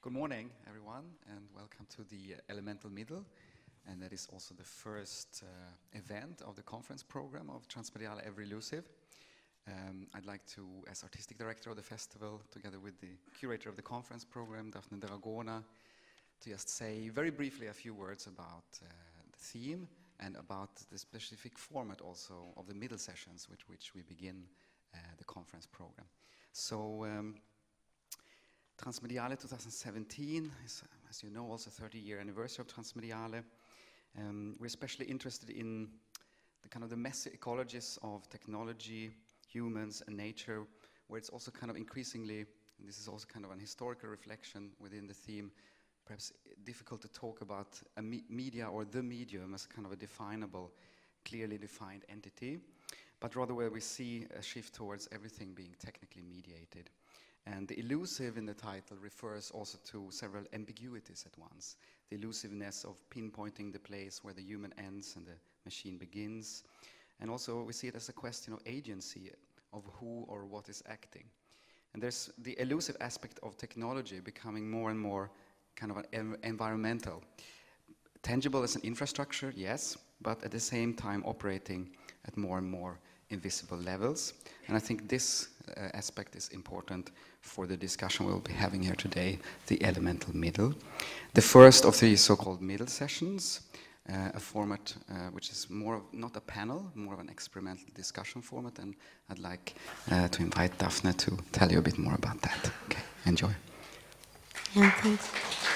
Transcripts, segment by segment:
Good morning, everyone, and welcome to the Elemental Middle. And that is also the first event of the conference program of Transmediale Ever-Elusive. I'd like to, as artistic director of the festival, together with the curator of the conference program, Daphne Dragona, to just say very briefly a few words about the theme and about the specific format also of the middle sessions with which we begin the conference program. So, Transmediale 2017 is, as you know, also 30-year anniversary of Transmediale. We're especially interested in the kind of the messy ecologies of technology, humans, and nature, where it's also kind of increasingly, and this is also kind of an historical reflection within the theme, perhaps difficult to talk about a media or the medium as kind of a definable, clearly defined entity, but rather where we see a shift towards everything being technically mediated. And the elusive in the title refers also to several ambiguities at once. The elusiveness of pinpointing the place where the human ends and the machine begins. And also we see it as a question of agency, of who or what is acting. And there's the elusive aspect of technology becoming more and more kind of an environmental. Tangible as an infrastructure, yes, but at the same time operating at more and more invisible levels. And I think this aspect is important for the discussion we'll be having here today, the elemental middle. The first of the so-called middle sessions, a format which is more of, not a panel, more of an experimental discussion format, and I'd like to invite Daphne to tell you a bit more about that. Okay, enjoy. Yeah, thanks.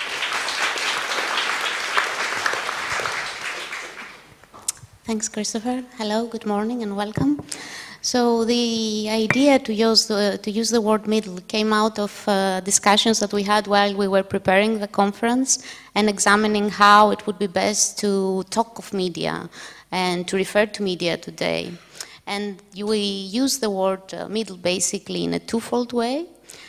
Thanks, Christopher. Hello, good morning, and welcome. So the idea to use the word middle came out of discussions that we had while we were preparing the conference and examining how it would be best to talk of media and to refer to media today. And we use the word middle basically in a twofold way.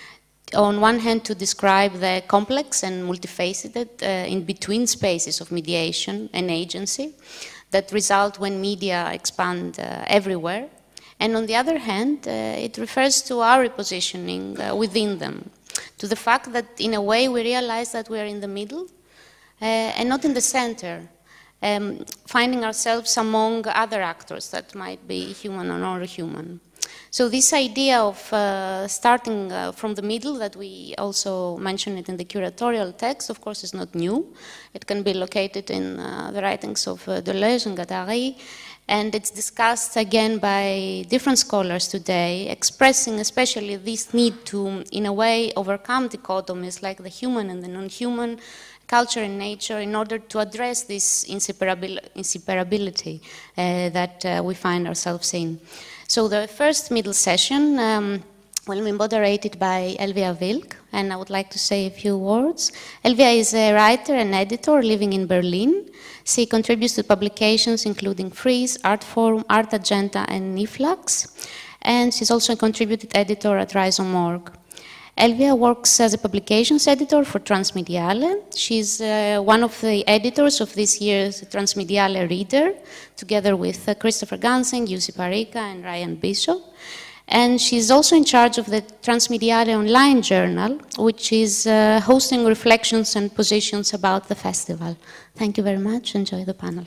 On one hand, to describe the complex and multifaceted in-between spaces of mediation and agency that result when media expand everywhere. And on the other hand, it refers to our repositioning within them, to the fact that in a way we realize that we are in the middle and not in the center, finding ourselves among other actors that might be human or non-human. So this idea of starting from the middle that we also mention it in the curatorial text, of course, is not new. It can be located in the writings of Deleuze and Guattari, and it's discussed again by different scholars today, expressing especially this need to, in a way, overcome dichotomies like the human and the non-human, culture and nature, in order to address this inseparability that we find ourselves in. So the first middle session will be moderated by Elvia Wilk, and I would like to say a few words. Elvia is a writer and editor living in Berlin. She contributes to publications including Freeze, Artforum, Art Agenda, and Niflux, and she's also a contributed editor at Rhizome.org. Elvia works as a publications editor for Transmediale. She's one of the editors of this year's Transmediale Reader, together with Christopher Gansing, Jussi Parikka, and Ryan Bishop. And she's also in charge of the Transmediale Online Journal, which is hosting reflections and positions about the festival. Thank you very much. Enjoy the panel.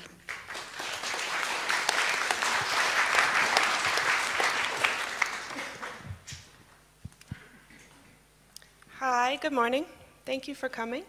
Hi, good morning. Thank you for coming.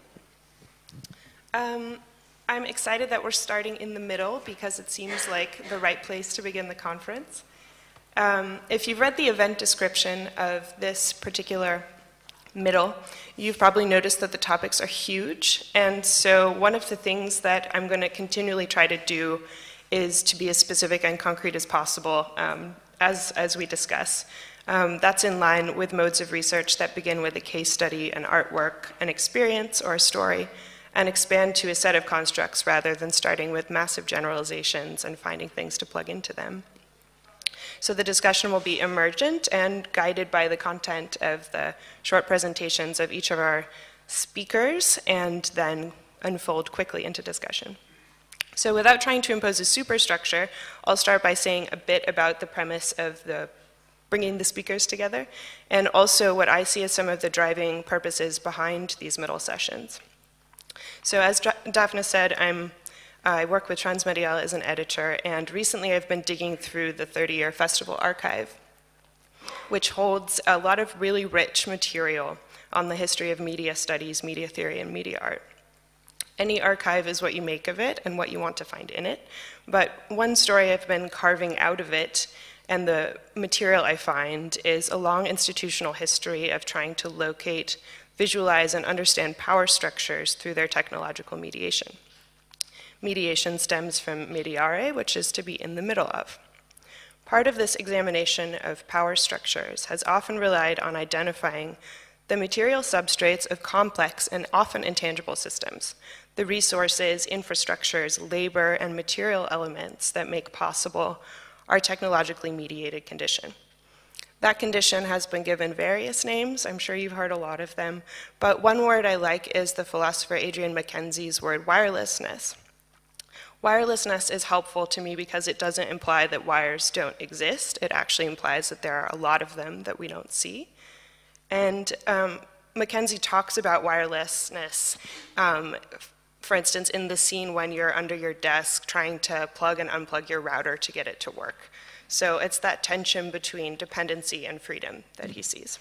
I'm excited that we're starting in the middle because it seems like the right place to begin the conference. If you've read the event description of this particular middle, you've probably noticed that the topics are huge. And so one of the things that I'm going to continually try to do is to be as specific and concrete as possible as we discuss. That's in line with modes of research that begin with a case study, an artwork, an experience, or a story, and expand to a set of constructs rather than starting with massive generalizations and finding things to plug into them. So the discussion will be emergent and guided by the content of the short presentations of each of our speakers and then unfold quickly into discussion. So without trying to impose a superstructure, I'll start by saying a bit about the premise of the bringing the speakers together, and also what I see as some of the driving purposes behind these middle sessions. So as Daphne said, I work with Transmediale as an editor, and recently I've been digging through the 30-year festival archive, which holds a lot of really rich material on the history of media studies, media theory, and media art. Any archive is what you make of it and what you want to find in it, but one story I've been carving out of it and the material I find is a long institutional history of trying to locate, visualize, and understand power structures through their technological mediation. Mediation stems from mediare, which is to be in the middle of. Part of this examination of power structures has often relied on identifying the material substrates of complex and often intangible systems, the resources, infrastructures, labor, and material elements that make possible our technologically mediated condition. That condition has been given various names. I'm sure you've heard a lot of them, but one word I like is the philosopher Adrian Mackenzie's word wirelessness. Wirelessness is helpful to me because it doesn't imply that wires don't exist. It actually implies that there are a lot of them that we don't see. And Mackenzie talks about wirelessness, for instance, in the scene when you're under your desk trying to plug and unplug your router to get it to work. So it's that tension between dependency and freedom that he sees.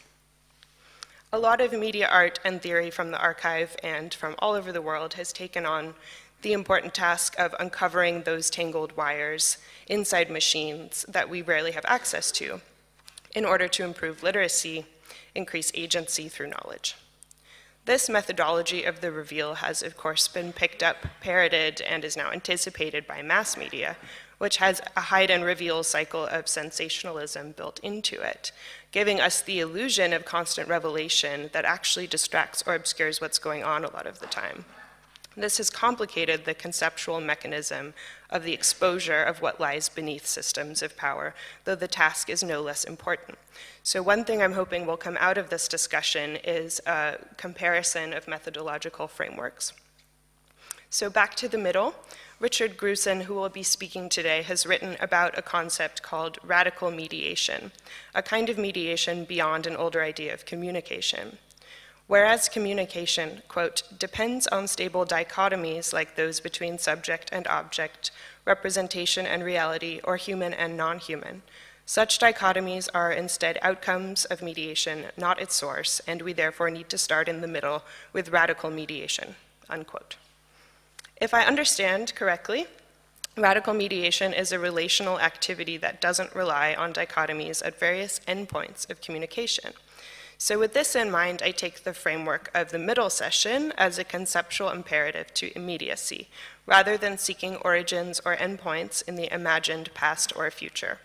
A lot of media art and theory from the archive and from all over the world has taken on the important task of uncovering those tangled wires inside machines that we rarely have access to in order to improve literacy, increase agency through knowledge. This methodology of the reveal has, of course, been picked up, parroted, and is now anticipated by mass media, which has a hide and reveal cycle of sensationalism built into it, giving us the illusion of constant revelation that actually distracts or obscures what's going on a lot of the time. This has complicated the conceptual mechanism of the exposure of what lies beneath systems of power, though the task is no less important. So one thing I'm hoping will come out of this discussion is a comparison of methodological frameworks. So back to the middle, Richard Grusin, who will be speaking today, has written about a concept called radical mediation, a kind of mediation beyond an older idea of communication. Whereas communication, quote, depends on stable dichotomies like those between subject and object, representation and reality, or human and non-human, such dichotomies are instead outcomes of mediation, not its source, and we therefore need to start in the middle with radical mediation, unquote. If I understand correctly, radical mediation is a relational activity that doesn't rely on dichotomies at various endpoints of communication. So with this in mind, I take the framework of the middle session as a conceptual imperative to immediacy, rather than seeking origins or endpoints in the imagined past or future.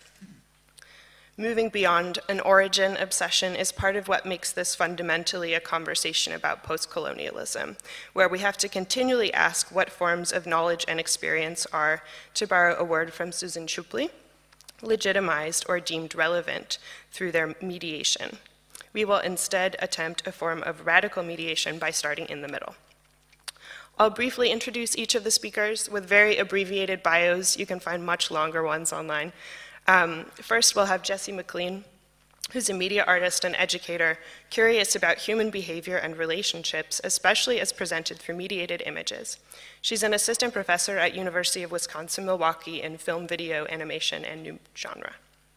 Moving beyond an origin obsession is part of what makes this fundamentally a conversation about post-colonialism, where we have to continually ask what forms of knowledge and experience are, to borrow a word from Susan Schuppli, legitimized or deemed relevant through their mediation. We will instead attempt a form of radical mediation by starting in the middle. I'll briefly introduce each of the speakers with very abbreviated bios. You can find much longer ones online. First, we'll have Jessie McLean, who's a media artist and educator, curious about human behavior and relationships, especially as presented through mediated images. She's an assistant professor at University of Wisconsin-Milwaukee in film, video, animation, and new genre.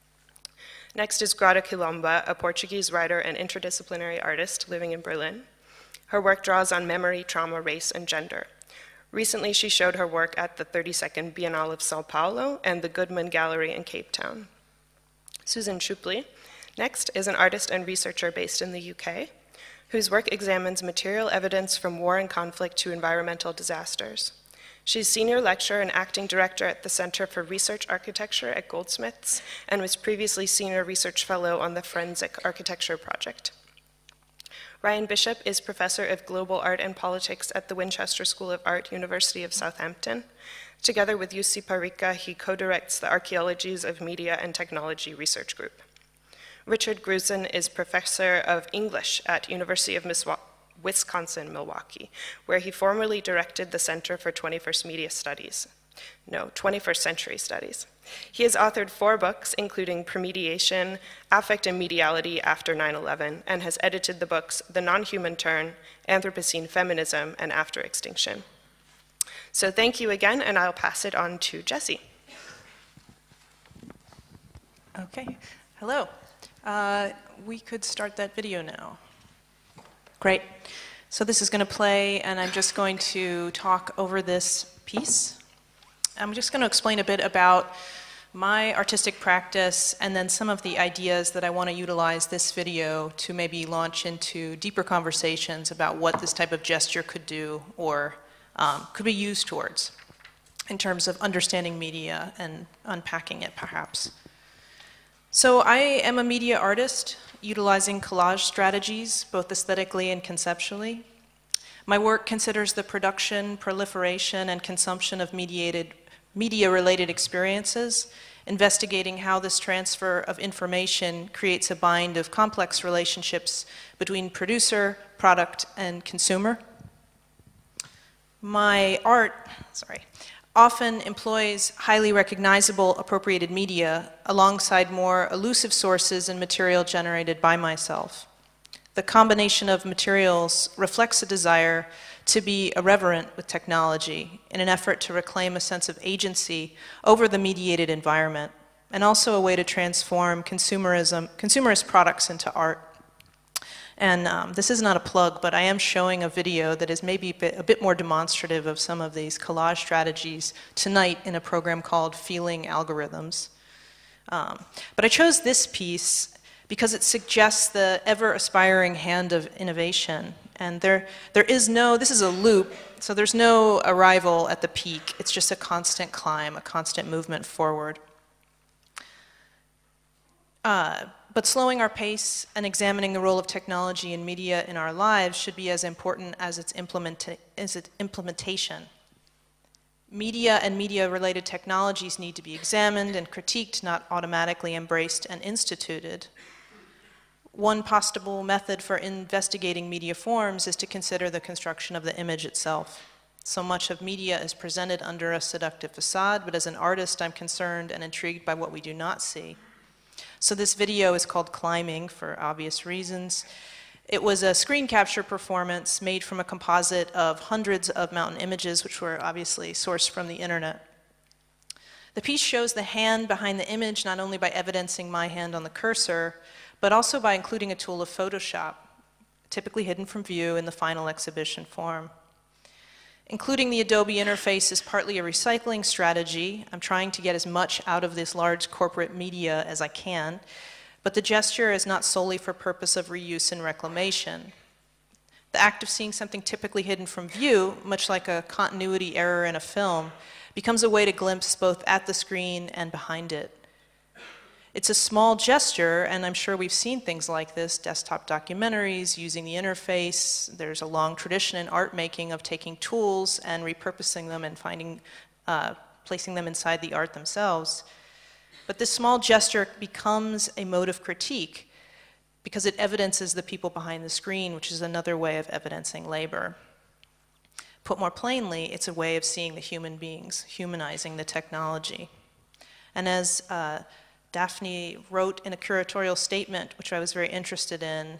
Next is Grada Kilomba, a Portuguese writer and interdisciplinary artist living in Berlin. Her work draws on memory, trauma, race, and gender. Recently, she showed her work at the 32nd Biennale of São Paulo and the Goodman Gallery in Cape Town. Susan Schuppli, next, is an artist and researcher based in the UK, whose work examines material evidence from war and conflict to environmental disasters. She's senior lecturer and acting director at the Center for Research Architecture at Goldsmiths and was previously senior research fellow on the Forensic Architecture Project. Ryan Bishop is professor of global art and politics at the Winchester School of Art, University of Southampton. Together with Jussi Parikka, he co-directs the Archaeologies of Media and Technology Research Group. Richard Grusin is professor of English at University of Wisconsin-Milwaukee, where he formerly directed the Center for 21st Century Studies. He has authored 4 books, including Premediation, Affect and Mediality After 9/11, and has edited the books The Nonhuman Turn, Anthropocene Feminism, and After Extinction. So thank you again, and I'll pass it on to Jessie. Okay, hello. We could start that video now. Great. So this is going to play, and I'm just going to talk over this piece. I'm just going to explain a bit about my artistic practice and then some of the ideas that I want to utilize this video to maybe launch into deeper conversations about what this type of gesture could do or could be used towards in terms of understanding media and unpacking it, perhaps. So I am a media artist utilizing collage strategies, both aesthetically and conceptually. My work considers the production, proliferation, and consumption of media-related experiences, investigating how this transfer of information creates a bind of complex relationships between producer, product, and consumer. My art, often employs highly recognizable appropriated media alongside more elusive sources and material generated by myself. The combination of materials reflects a desire to be irreverent with technology in an effort to reclaim a sense of agency over the mediated environment, and also a way to transform consumerist products into art. And this is not a plug, but I am showing a video that is maybe a bit more demonstrative of some of these collage strategies tonight in a program called Feeling Algorithms. But I chose this piece because it suggests the ever-aspiring hand of innovation. And this is a loop, so there's no arrival at the peak. It's just a constant climb, a constant movement forward. But slowing our pace and examining the role of technology and media in our lives should be as important as its implementation. Media and media-related technologies need to be examined and critiqued, not automatically embraced and instituted. One possible method for investigating media forms is to consider the construction of the image itself. So much of media is presented under a seductive facade, but as an artist, I'm concerned and intrigued by what we do not see. So this video is called Climbing for obvious reasons. It was a screen capture performance made from a composite of hundreds of mountain images, which were obviously sourced from the internet. The piece shows the hand behind the image not only by evidencing my hand on the cursor, but also by including a tool of Photoshop, typically hidden from view in the final exhibition form. Including the Adobe interface is partly a recycling strategy. I'm trying to get as much out of this large corporate media as I can, but the gesture is not solely for purpose of reuse and reclamation. The act of seeing something typically hidden from view, much like a continuity error in a film, becomes a way to glimpse both at the screen and behind it. It's a small gesture, and I'm sure we've seen things like this, desktop documentaries, using the interface. There's a long tradition in art making of taking tools and repurposing them and placing them inside the art themselves. But this small gesture becomes a mode of critique because it evidences the people behind the screen, which is another way of evidencing labor. Put more plainly, it's a way of seeing the human beings, humanizing the technology. And as Daphne wrote in a curatorial statement, which I was very interested in,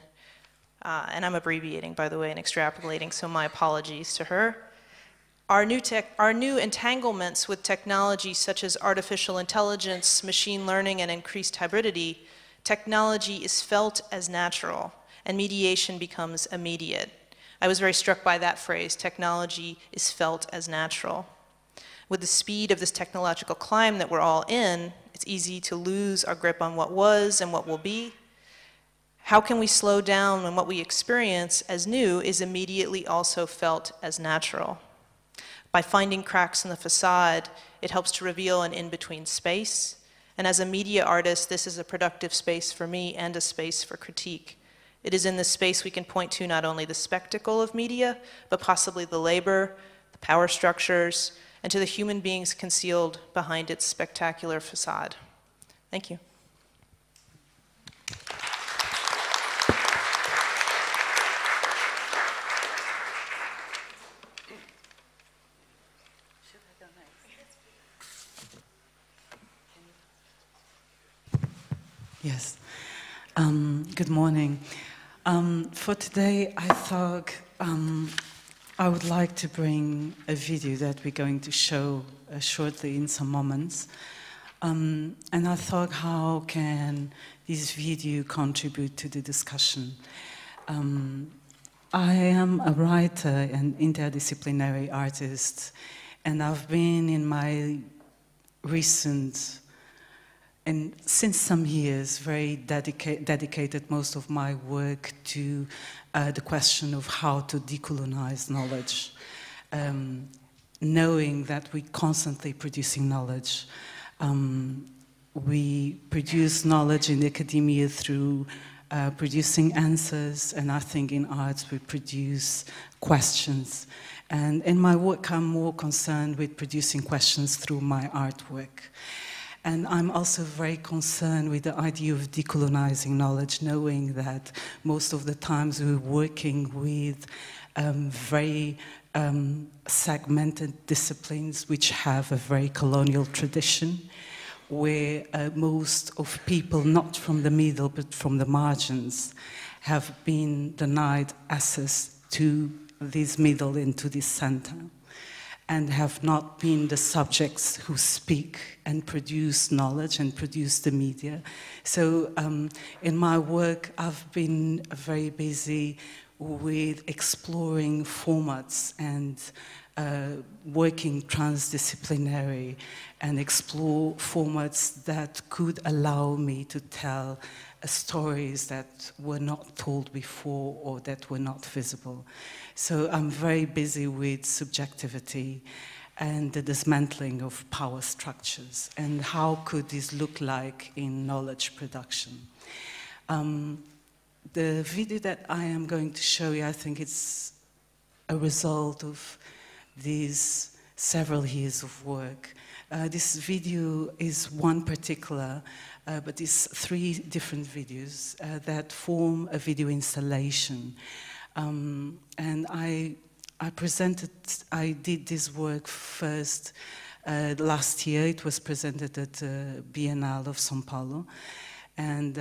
and I'm abbreviating, by the way, and extrapolating, so my apologies to her. Our new entanglements with technology such as artificial intelligence, machine learning, and increased hybridity, technology is felt as natural, and mediation becomes immediate. I was very struck by that phrase, technology is felt as natural. With the speed of this technological climb that we're all in, it's easy to lose our grip on what was and what will be. How can we slow down when what we experience as new is immediately also felt as natural? By finding cracks in the facade, it helps to reveal an in-between space. And as a media artist, this is a productive space for me and a space for critique. It is in this space we can point to not only the spectacle of media, but possibly the labor, the power structures, and to the human beings concealed behind its spectacular facade. Thank you. Yes. Good morning. For today, I thought I would like to bring a video that we're going to show shortly in some moments. And I thought, how can this video contribute to the discussion? I am a writer and interdisciplinary artist, and I've been in my recent, and since some years, very dedicated most of my work to the question of how to decolonize knowledge, knowing that we're constantly producing knowledge. We produce knowledge in academia through producing answers, and I think in arts we produce questions. And in my work, I'm more concerned with producing questions through my artwork. And I'm also very concerned with the idea of decolonizing knowledge, knowing that most of the times we're working with very segmented disciplines which have a very colonial tradition, where most of people, not from the middle but from the margins, have been denied access to this middle and to this center, and have not been the subjects who speak and produce knowledge and produce the media. So in my work, I've been very busy with exploring formats and working transdisciplinary and explore formats that could allow me to tell stories that were not told before or that were not visible. So I'm very busy with subjectivity and the dismantling of power structures, and how could this look like in knowledge production. The video that I am going to show you, I think it's a result of these several years of work. This video is one particular, but it's 3 different videos that form a video installation. And I did this work first last year. It was presented at the Biennale of São Paulo, and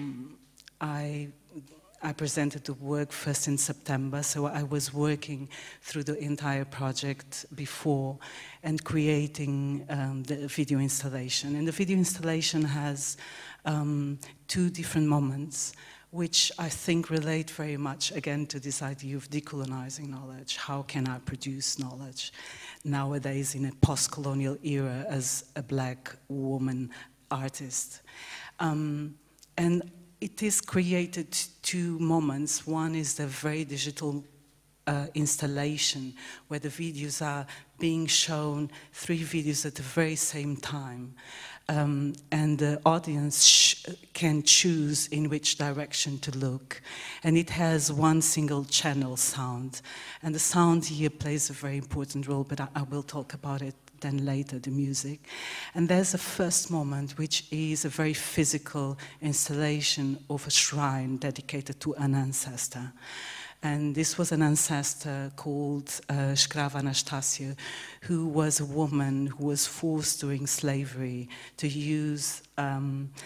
I presented the work first in September, so I was working through the entire project before and creating the video installation. And the video installation has 2 different moments, which I think relate very much, again, to this idea of decolonizing knowledge. How can I produce knowledge nowadays in a post-colonial era as a Black woman artist? And it is created 2 moments. One is the very digital installation, where the videos are being shown, 3 videos at the very same time. And the audience can choose in which direction to look. And it has 1 single channel sound. And the sound here plays a very important role, but I will talk about it then later, the music. And there's a first moment, which is a very physical installation of a shrine dedicated to an ancestor. And this was an ancestor called Escrava Anastácia, who was a woman who was forced during slavery to use a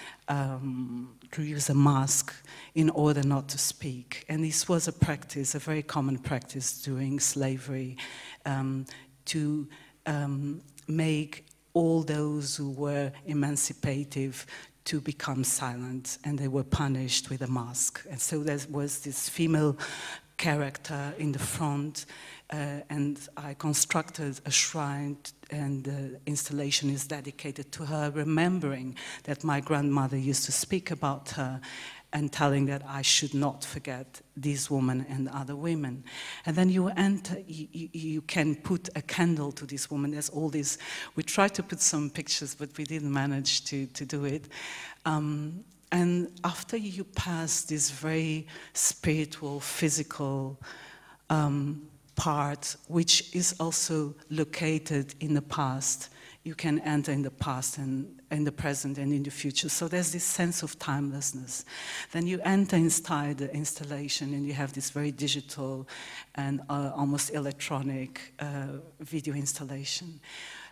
mask in order not to speak. And this was a practice, a very common practice during slavery, to make all those who were emancipative to become silent, and they were punished with a mask. And so there was this female character in the front, and I constructed a shrine, and the installation is dedicated to her, remembering that my grandmother used to speak about her and telling that I should not forget this woman and other women. And then you enter, you can put a candle to this woman. There's all these, we tried to put some pictures, but we didn't manage to do it. And after you pass this very spiritual, physical part, which is also located in the past, you can enter in the past and in the present and in the future. So there's this sense of timelessness. Then you enter inside the installation and you have this very digital and almost electronic video installation.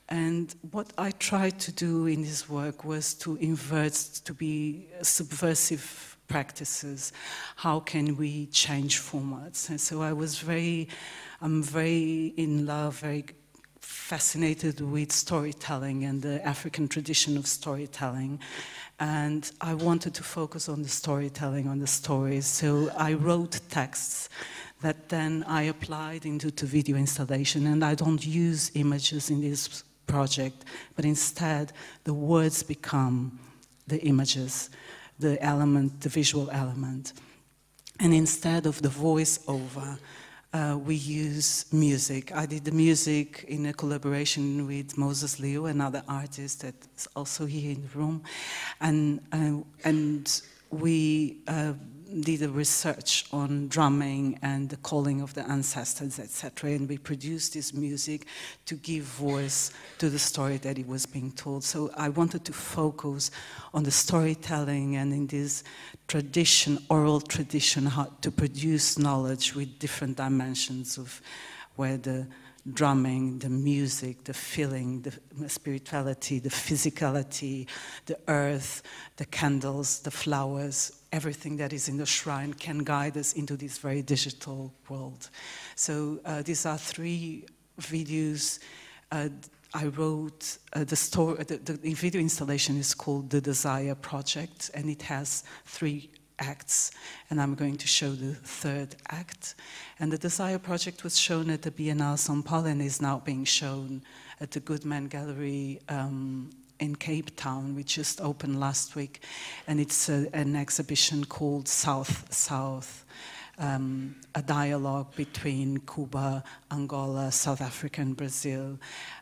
And what I tried to do in this work was to invert, to be subversive practices. How can we change formats? And so I'm very in love, very fascinated with storytelling and the African tradition of storytelling. And I wanted to focus on the storytelling, on the stories. So I wrote texts that then I applied into the video installation. And I don't use images in this project, but instead the words become the images, the element, the visual element. And instead of the voice-over, we use music. I did the music in a collaboration with Moses Liu, another artist that's also here in the room. And we did a research on drumming and the calling of the ancestors, etc. And we produced this music to give voice to the story that it was being told. So I wanted to focus on the storytelling and in this tradition, oral tradition, how to produce knowledge with different dimensions of where the drumming, the music, the feeling, the spirituality, the physicality, the earth, the candles, the flowers, everything that is in the shrine can guide us into this very digital world. So these are 3 videos. I wrote the video installation is called The Desire Project, and it has 3 acts, and I'm going to show the 3rd act. And the Desire Project was shown at the Biennale São Paulo and is now being shown at the Goodman Gallery in Cape Town, which just opened last week. And it's an exhibition called South-South, a dialogue between Cuba, Angola, South Africa, and Brazil.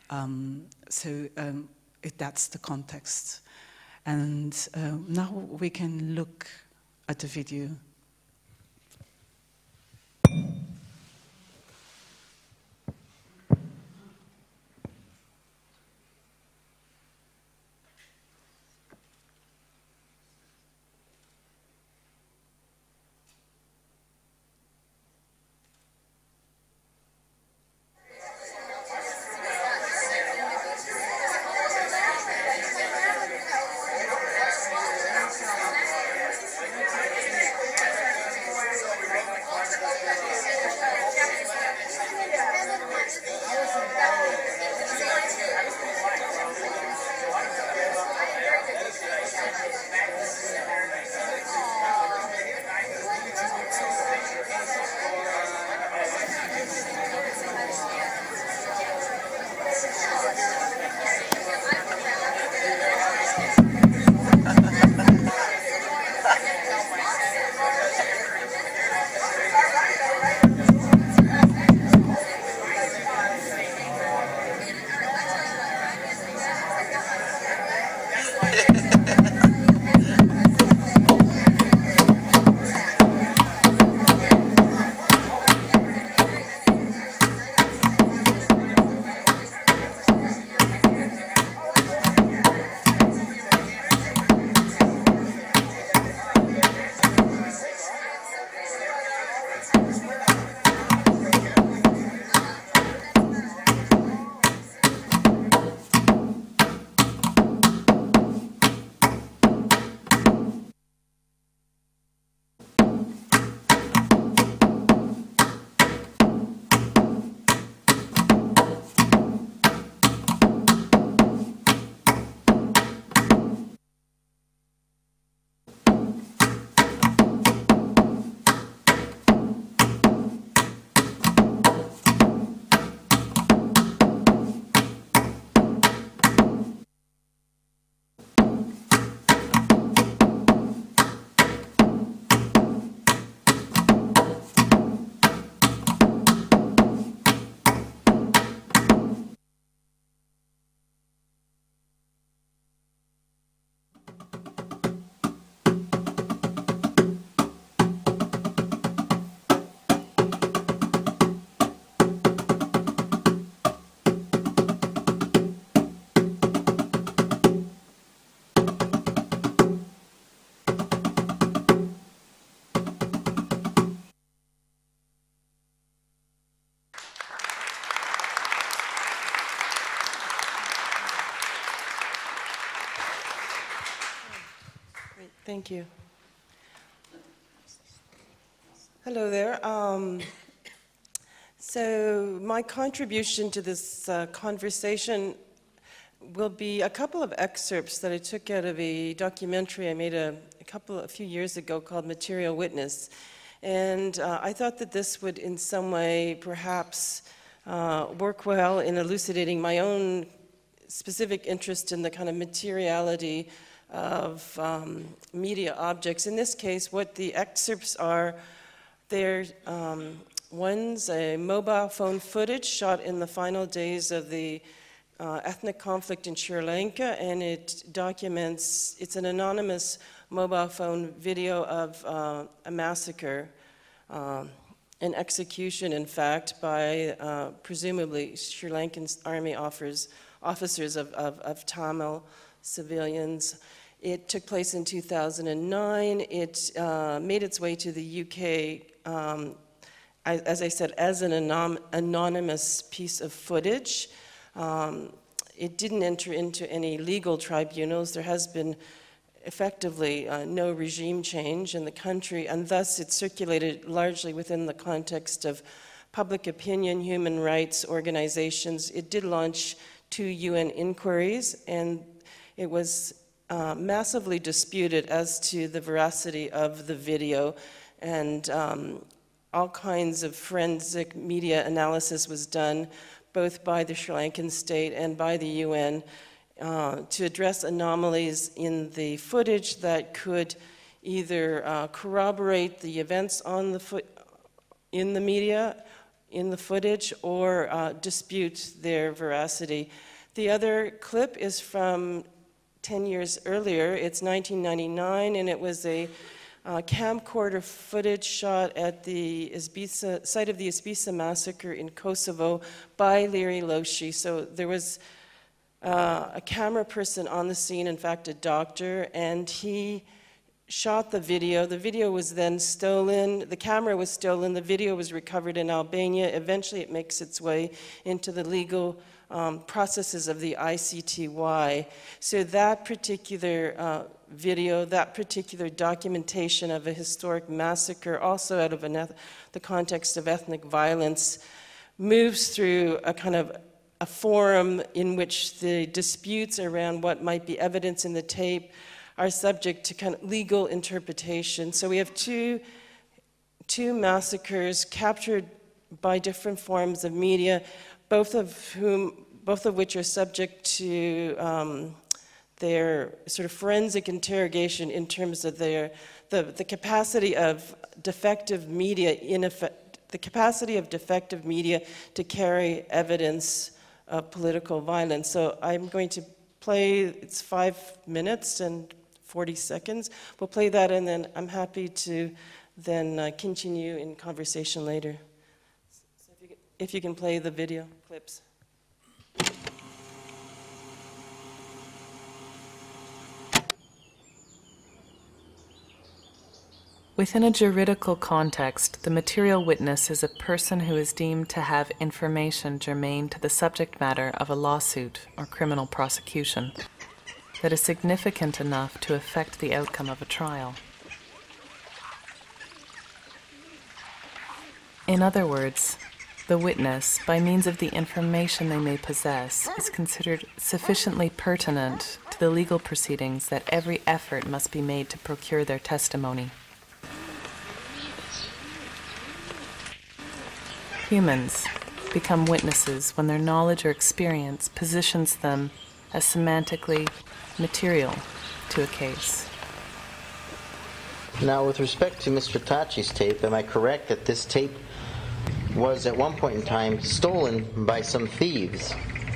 That's the context. And now we can look at the video. Thank you. Hello there. So my contribution to this conversation will be a couple of excerpts that I took out of a documentary I made a few years ago called Material Witness. And I thought that this would in some way perhaps work well in elucidating my own specific interest in the kind of materiality of media objects. In this case, what the excerpts are, they're one's a mobile phone footage shot in the final days of the ethnic conflict in Sri Lanka, and it documents, it's an anonymous mobile phone video of a massacre, an execution, in fact, by presumably Sri Lankan army officers of Tamil civilians. It took place in 2009. It made its way to the UK, as I said, as an anonymous piece of footage. It didn't enter into any legal tribunals. There has been effectively no regime change in the country, and thus it circulated largely within the context of public opinion, human rights organizations. It did launch 2 UN inquiries, and it was massively disputed as to the veracity of the video, and all kinds of forensic media analysis was done, both by the Sri Lankan state and by the UN, to address anomalies in the footage that could either corroborate the events on in the media, in the footage, or dispute their veracity. The other clip is from 10 years earlier. It's 1999, and it was a camcorder footage shot at the site of the Izbica massacre in Kosovo by Liri Loshi. So there was a camera person on the scene, in fact a doctor, and he shot the video. The video was then stolen, the camera was stolen, the video was recovered in Albania. Eventually it makes its way into the legal processes of the ICTY. So that particular video, that particular documentation of a historic massacre, also out of the context of ethnic violence, moves through a kind of a forum in which the disputes around what might be evidence in the tape are subject to kind of legal interpretation. So we have two massacres captured by different forms of media, both of which are subject to their sort of forensic interrogation in terms of the capacity of defective media to carry evidence of political violence. So I'm going to play, it's 5 minutes and 40 seconds. We'll play that, and then I'm happy to then continue in conversation later. So if you can play the video clips. Within a juridical context, the material witness is a person who is deemed to have information germane to the subject matter of a lawsuit or criminal prosecution that is significant enough to affect the outcome of a trial. In other words, the witness, by means of the information they may possess, is considered sufficiently pertinent to the legal proceedings that every effort must be made to procure their testimony. Humans become witnesses when their knowledge or experience positions them as semantically material to a case. Now, with respect to Mr. Tachi's tape, am I correct that this tape was at one point in time stolen by some thieves?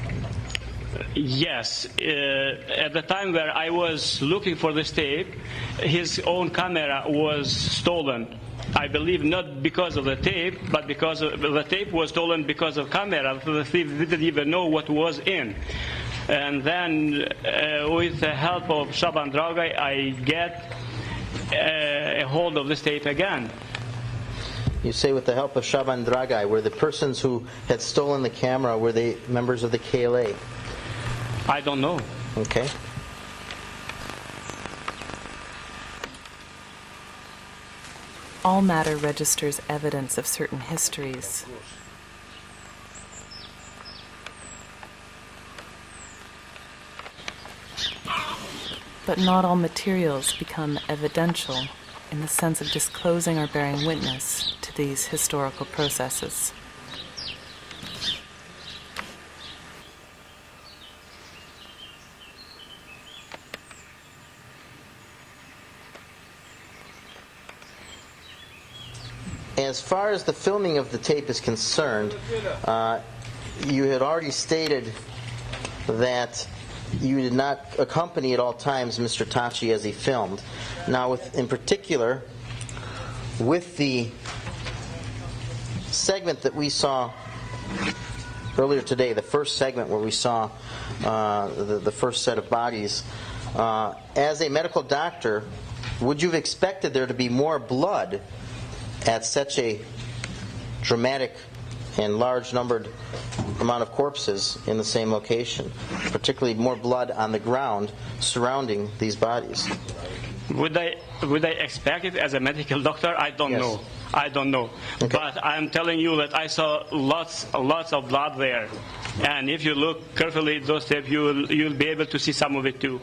Yes. At the time where I was looking for this tape, his own camera was stolen. I believe not because of the tape, but because the tape was stolen because of camera. The thief didn't even know what was in. And then, with the help of Shaban Dragai, I get a hold of this tape again. You say with the help of Shaban Dragai, were the persons who had stolen the camera, were they members of the KLA? I don't know. Okay. all matter registers evidence of certain histories. But not all materials become evidential in the sense of disclosing or bearing witness to these historical processes. As far as the filming of the tape is concerned, you had already stated that you did not accompany at all times Mr. Tachi as he filmed. Now, in particular, with the segment that we saw earlier today, the first segment where we saw the first set of bodies, as a medical doctor, would you have expected there to be more blood at such a dramatic and large numbered amount of corpses in the same location, particularly more blood on the ground surrounding these bodies? Would I expect it as a medical doctor? I don't know. I don't know. Okay. But I'm telling you that I saw lots of blood there. And if you look carefully at those tapes, you'll be able to see some of it too.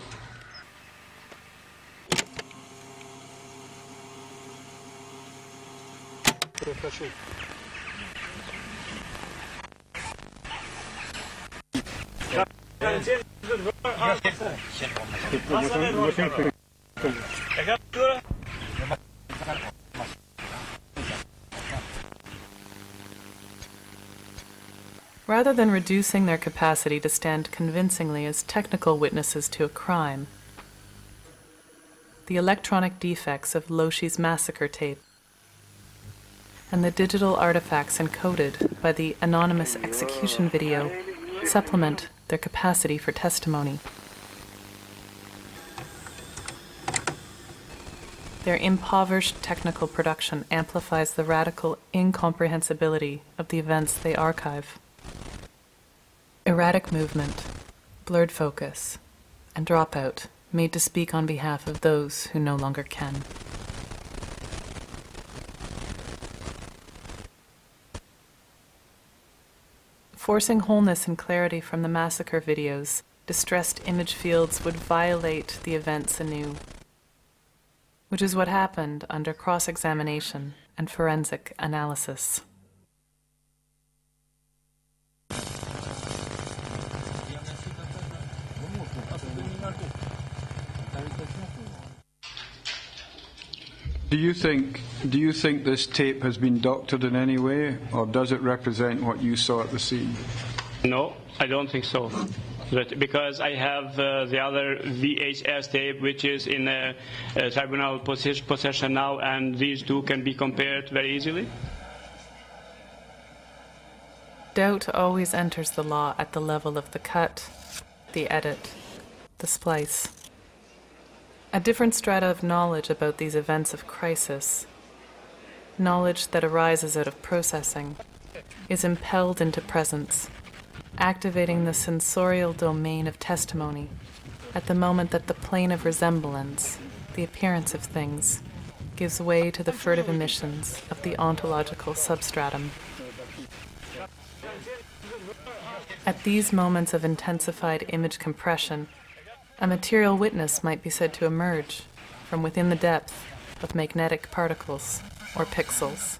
Rather than reducing their capacity to stand convincingly as technical witnesses to a crime, the electronic defects of Loshi's massacre tape and the digital artifacts encoded by the anonymous execution video supplement their capacity for testimony. Their impoverished technical production amplifies the radical incomprehensibility of the events they archive. Erratic movement, blurred focus, and dropout made to speak on behalf of those who no longer can. Forcing wholeness and clarity from the massacre videos, distressed image fields would violate the events anew, which is what happened under cross-examination and forensic analysis. Do you think this tape has been doctored in any way, or does it represent what you saw at the scene? No, I don't think so. Because I have the other VHS tape, which is in a tribunal possession now, and these two can be compared very easily. Doubt always enters the law at the level of the cut, the edit, the splice. A different strata of knowledge about these events of crisis, knowledge that arises out of processing, is impelled into presence, activating the sensorial domain of testimony at the moment that the plane of resemblance, the appearance of things, gives way to the furtive emissions of the ontological substratum. At these moments of intensified image compression, a material witness might be said to emerge from within the depth of magnetic particles or pixels.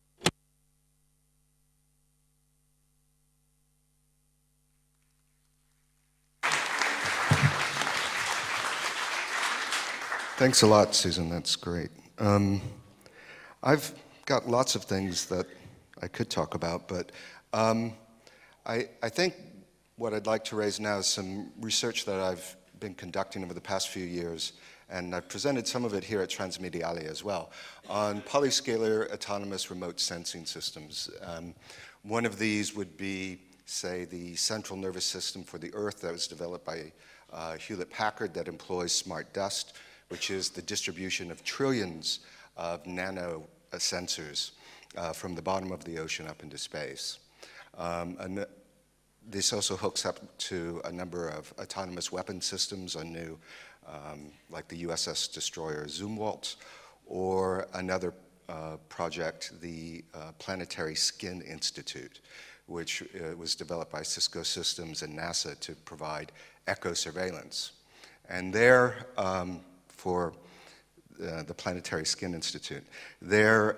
Thanks a lot, Susan. That's great. I've got lots of things that I could talk about, but I think what I'd like to raise now is some research that I've been conducting over the past few years, and I've presented some of it here at Transmediale as well, on polyscalar autonomous remote sensing systems. One of these would be, say, the central nervous system for the Earth that was developed by Hewlett-Packard that employs smart dust, which is the distribution of trillions of nano sensors from the bottom of the ocean up into space. And this also hooks up to a number of autonomous weapon systems on new, like the USS destroyer Zumwalt, or another project, the Planetary Skin Institute, which was developed by Cisco Systems and NASA to provide echo surveillance. And there, for the Planetary Skin Institute, their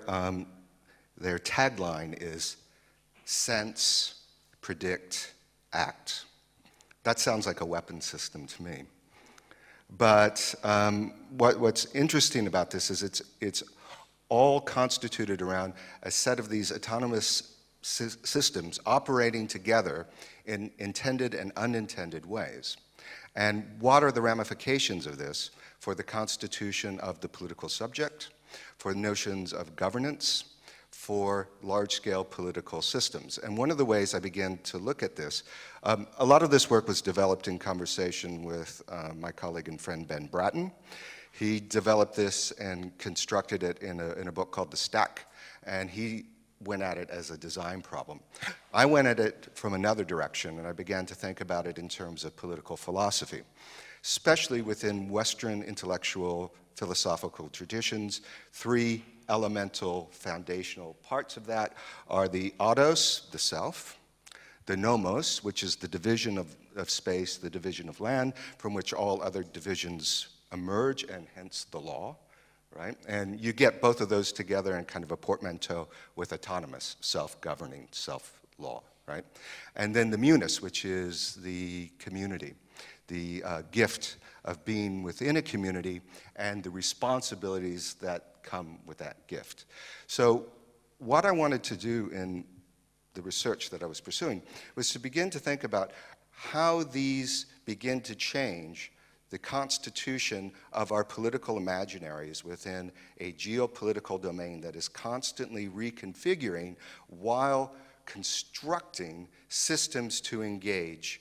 tagline is sense, predict, act. That sounds like a weapon system to me. But what's interesting about this is it's all constituted around a set of these autonomous systems operating together in intended and unintended ways. And what are the ramifications of this for the constitution of the political subject, for notions of governance, for large-scale political systems? And one of the ways I began to look at this, a lot of this work was developed in conversation with my colleague and friend Ben Bratton. He developed this and constructed it in a book called The Stack, and he went at it as a design problem. I went at it from another direction, and I began to think about it in terms of political philosophy, especially within Western intellectual philosophical traditions. Three elemental foundational parts of that are the autos, the self, the nomos, which is the division of space, the division of land, from which all other divisions emerge, and hence the law, right? And you get both of those together in kind of a portmanteau with autonomous, self-governing, self-law, right? And then the munus, which is the community, the gift of being within a community and the responsibilities that come with that gift. So what I wanted to do in the research that I was pursuing was to begin to think about how these begin to change the constitution of our political imaginaries within a geopolitical domain that is constantly reconfiguring while constructing systems to engage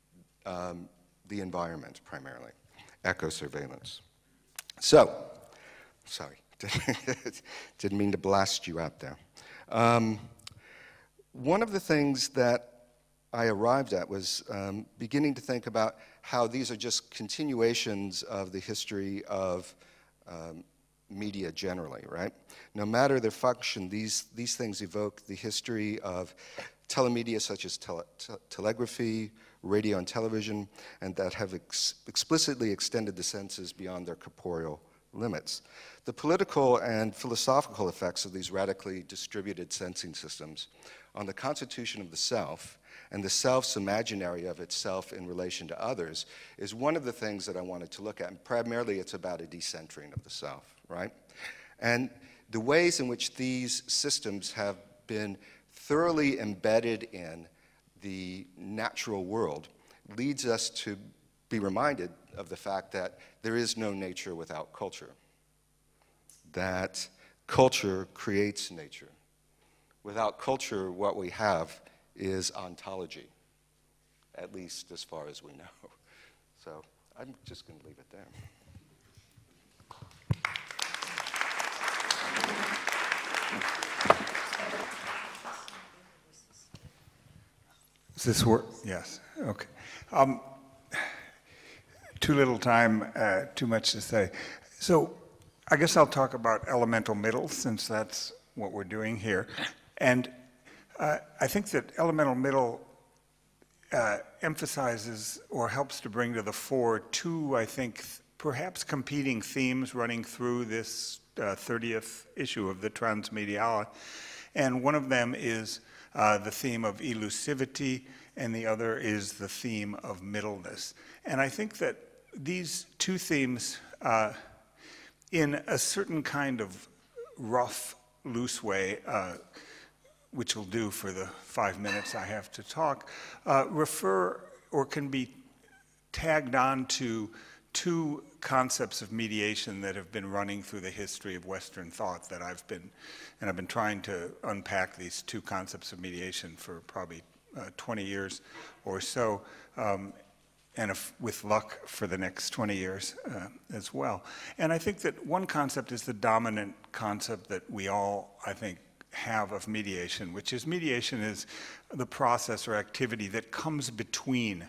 the environment primarily, echo surveillance. So, sorry, didn't mean to blast you out there. One of the things that I arrived at was beginning to think about how these are just continuations of the history of media generally, right? No matter their function, these things evoke the history of telemedia such as telegraphy, radio and television, and that have explicitly extended the senses beyond their corporeal limits. The political and philosophical effects of these radically distributed sensing systems on the constitution of the self and the self's imaginary of itself in relation to others is one of the things that I wanted to look at. And primarily it's about a decentering of the self, right? And the ways in which these systems have been thoroughly embedded in the natural world leads us to be reminded of the fact that there is no nature without culture, that culture creates nature. Without culture, what we have is ontology, at least as far as we know. So I'm just going to leave it there. Does this work? Yes. Okay. Too little time, too much to say. So I guess I'll talk about elemental middle, since that's what we're doing here. And I think that elemental middle emphasizes or helps to bring to the fore two, I think, perhaps competing themes running through this 30th issue of the transmediale. And one of them is the theme of elusivity, and the other is the theme of middleness. And I think that these two themes, in a certain kind of rough, loose way, which will do for the 5 minutes I have to talk, refer or can be tagged on to two concepts of mediation that have been running through the history of Western thought that I've been trying to unpack these two concepts of mediation for probably 20 years or so, and if, with luck for the next 20 years as well. And I think that one concept is the dominant concept that we all, I think, have of mediation, which is mediation is the process or activity that comes between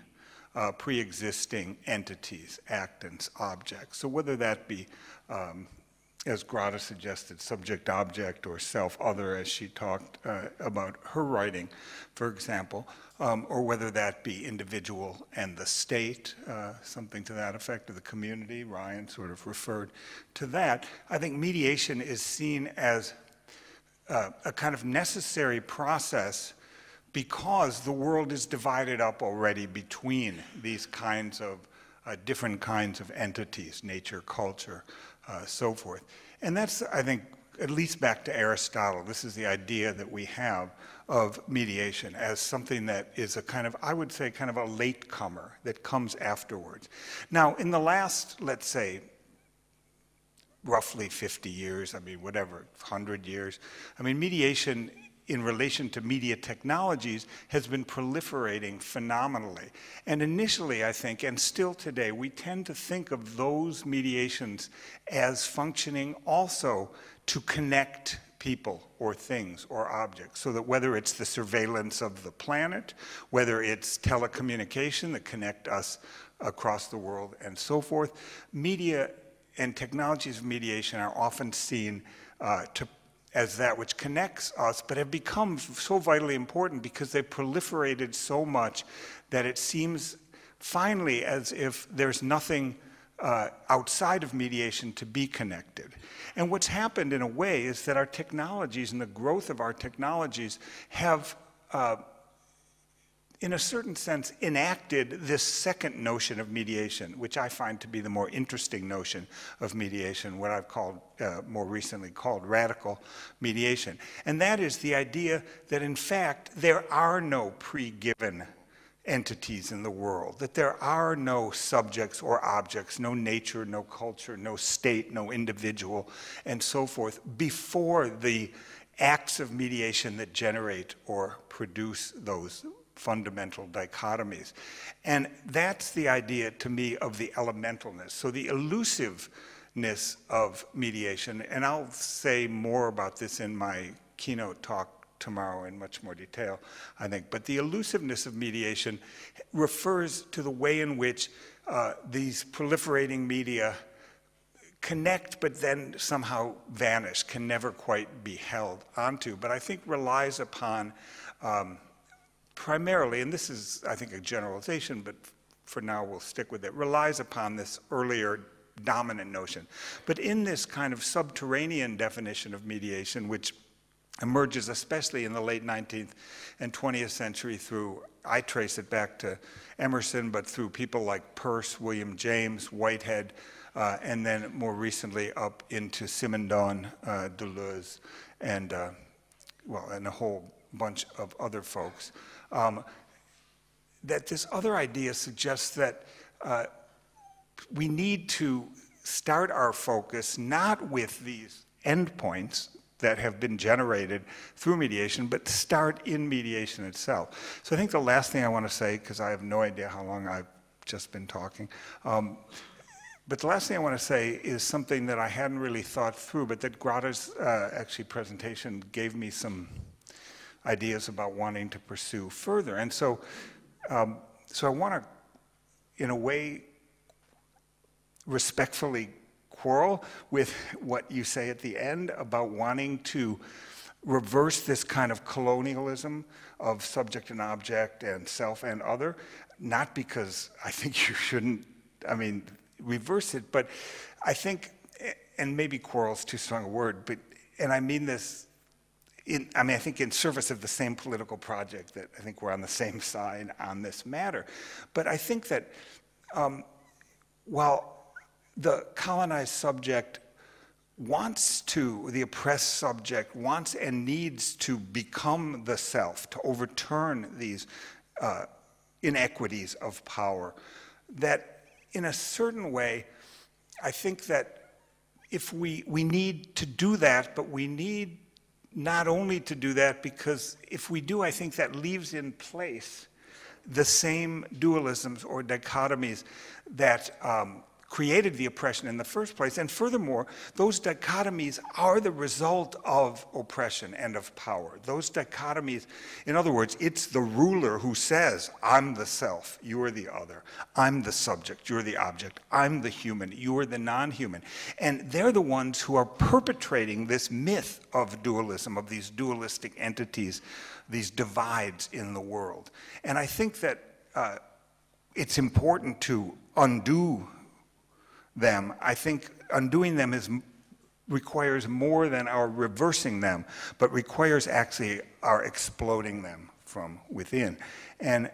pre-existing entities, actants, objects. So whether that be as Grada suggested, subject-object or self-other, as she talked about her writing, for example, or whether that be individual and the state, something to that effect, of the community. Ryan sort of referred to that. I think mediation is seen as a kind of necessary process because the world is divided up already between these kinds of different kinds of entities, nature, culture, so forth. And that's, I think, at least back to Aristotle, this is the idea that we have of mediation as something that is a kind of, I would say, kind of a latecomer that comes afterwards. Now, in the last, let's say, roughly 50 years, I mean, whatever, 100 years, I mean, mediation in relation to media technologies has been proliferating phenomenally. And initially, I think, and still today, we tend to think of those mediations as functioning also to connect people or things or objects, so that whether it's the surveillance of the planet, whether it's telecommunication that connect us across the world and so forth, media and technologies of mediation are often seen as that which connects us, but have become so vitally important because they've proliferated so much that it seems finally as if there's nothing outside of mediation to be connected. And what's happened in a way is that our technologies and the growth of our technologies have in a certain sense, enacted this second notion of mediation, which I find to be the more interesting notion of mediation, what I've called, more recently called radical mediation. And that is the idea that, in fact, there are no pre-given entities in the world, that there are no subjects or objects, no nature, no culture, no state, no individual, and so forth, before the acts of mediation that generate or produce those fundamental dichotomies. And that's the idea to me of the elementalness. So the elusiveness of mediation, and I'll say more about this in my keynote talk tomorrow in much more detail, I think, but the elusiveness of mediation refers to the way in which these proliferating media connect but then somehow vanish, can never quite be held onto, but I think relies upon primarily, and this is, I think, a generalization, but for now we'll stick with it, relies upon this earlier dominant notion. But in this kind of subterranean definition of mediation, which emerges especially in the late 19th and 20th century through, I trace it back to Emerson, but through people like Peirce, William James, Whitehead, and then more recently up into Simondon, Deleuze, and, well, and a whole bunch of other folks. That this other idea suggests that we need to start our focus not with these endpoints that have been generated through mediation, but start in mediation itself. So I think the last thing I want to say, because I have no idea how long I've just been talking, but the last thing I want to say is something that I hadn't really thought through, but that Grada's actually presentation gave me some ideas about wanting to pursue further. And so, so I want to, in a way, respectfully quarrel with what you say at the end about wanting to reverse this kind of colonialism of subject and object and self and other, not because I think you shouldn't, I mean, reverse it, but I think, and maybe quarrel is too strong a word, but, and I mean this, I think in service of the same political project, that I think we're on the same side on this matter. But I think that while the colonized subject wants to, the oppressed subject wants and needs to become the self, to overturn these inequities of power, that in a certain way, I think that if we need to do that, but we need not only to do that, because if we do, I think that leaves in place the same dualisms or dichotomies that created the oppression in the first place. And furthermore, those dichotomies are the result of oppression and of power. Those dichotomies, in other words, it's the ruler who says, I'm the self, you are the other. I'm the subject, you're the object. I'm the human, you are the non-human. And they're the ones who are perpetrating this myth of dualism, of these dualistic entities, these divides in the world. And I think that it's important to undo them. I think undoing them requires more than our reversing them, but requires actually our exploding them from within. And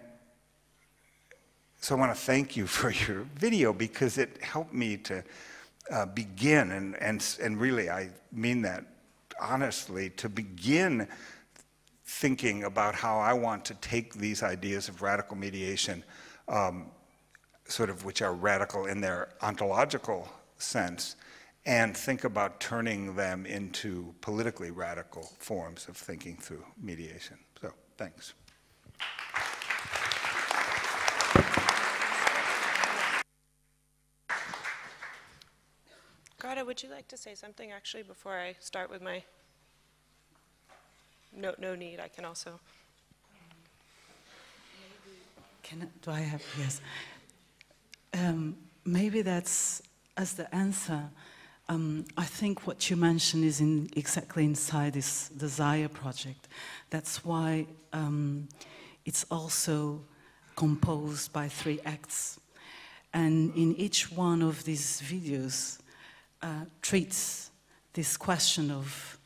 so I want to thank you for your video, because it helped me to begin, and really I mean that honestly, to begin thinking about how I want to take these ideas of radical mediation, sort of which are radical in their ontological sense, and think about turning them into politically radical forms of thinking through mediation. So, thanks. Grada, would you like to say something actually before I start with my... No need, I can also... Do I have, yes. Maybe that's, as the answer, I think what you mentioned is exactly inside this desire project. That's why it's also composed by 3 acts. And in each one of these videos treats this question of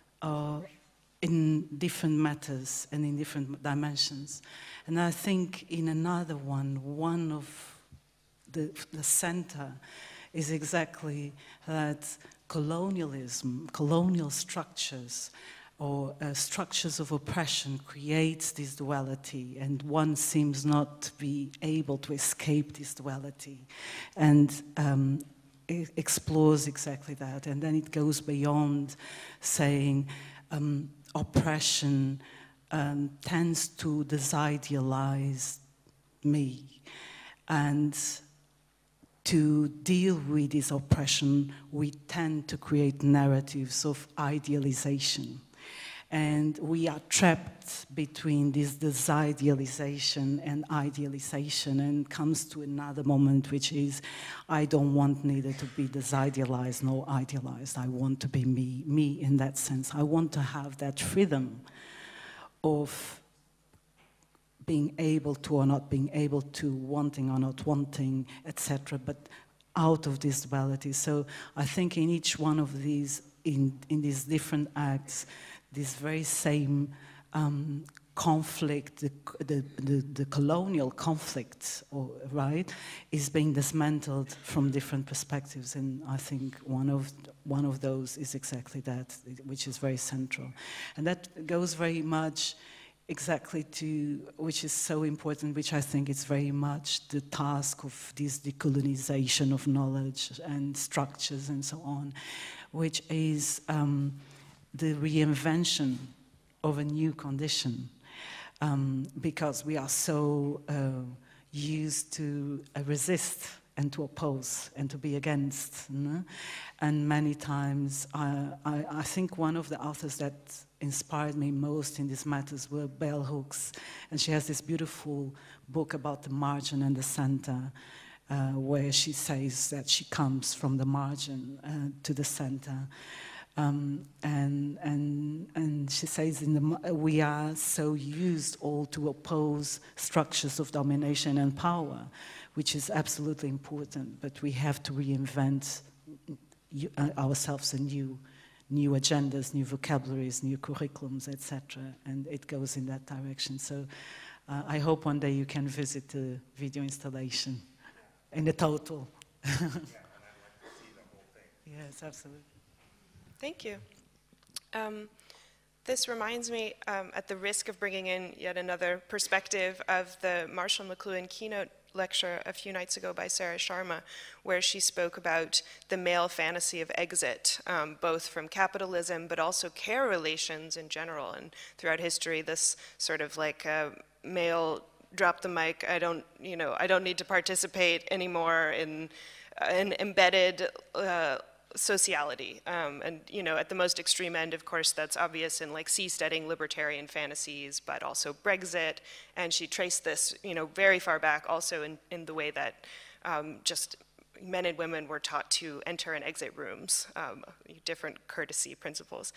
in different matters and in different dimensions. And I think in another one of the center is exactly that colonialism, colonial structures, or structures of oppression creates this duality, and one seems not to be able to escape this duality. And it explores exactly that. And then it goes beyond saying oppression tends to desidealize me, and to deal with this oppression, we tend to create narratives of idealization. And we are trapped between this desidealization and idealization, and comes to another moment, which is, I don't want neither to be desidealized nor idealized. I want to be me in that sense. I want to have that freedom of being able to or not being able to, wanting or not wanting, etc., but out of this duality. So I think in each one of these, in these different acts, this very same conflict, the colonial conflict, right, is being dismantled from different perspectives. And I think one of those is exactly that, which is very central. And that goes very much exactly to, which is so important, which I think is very much the task of this decolonization of knowledge and structures and so on, which is the reinvention of a new condition, because we are so used to resist and to oppose and to be against. And many times, I think one of the authors that inspired me most in these matters were Bell Hooks, and she has this beautiful book about the margin and the center, where she says that she comes from the margin to the center. And she says we are so used all to oppose structures of domination and power, which is absolutely important, but we have to reinvent ourselves anew, new agendas, new vocabularies, new curriculums, etc., and it goes in that direction. So I hope one day you can visit the video installation in the total. Yeah, and I'd like to see the whole thing. Yes, absolutely. Thank you. This reminds me, at the risk of bringing in yet another perspective, of the Marshall McLuhan keynote lecture a few nights ago by Sarah Sharma, where she spoke about the male fantasy of exit, both from capitalism but also care relations in general. And throughout history, this sort of like male drop the mic, I don't need to participate anymore in an embedded sociality. And, you know, at the most extreme end, of course, that's obvious in like seasteading libertarian fantasies, but also Brexit. And she traced this, you know, very far back also in the way that just men and women were taught to enter and exit rooms, different courtesy principles.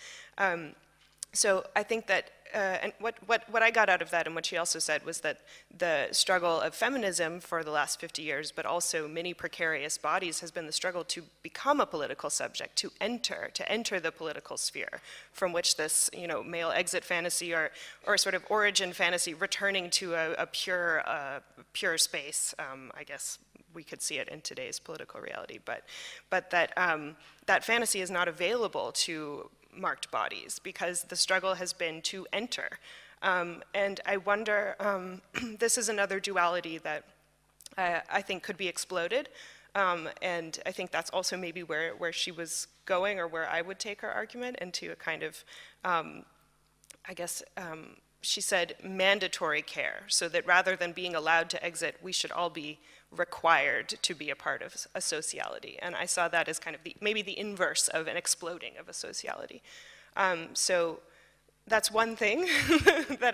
So I think that, and what I got out of that and what she also said was that the struggle of feminism for the last 50 years, but also many precarious bodies, has been the struggle to become a political subject, to enter the political sphere, from which this, you know, male exit fantasy or sort of origin fantasy, returning to a pure space, I guess we could see it in today's political reality, but that that fantasy is not available to marked bodies because the struggle has been to enter. And I wonder, this is another duality that I think could be exploded. And I think that's also maybe where she was going, or where I would take her argument, into a kind of, I guess, she said mandatory care, so that rather than being allowed to exit, we should all be required to be a part of a sociality. And I saw that as kind of maybe the inverse of an exploding of a sociality. So that's one thing that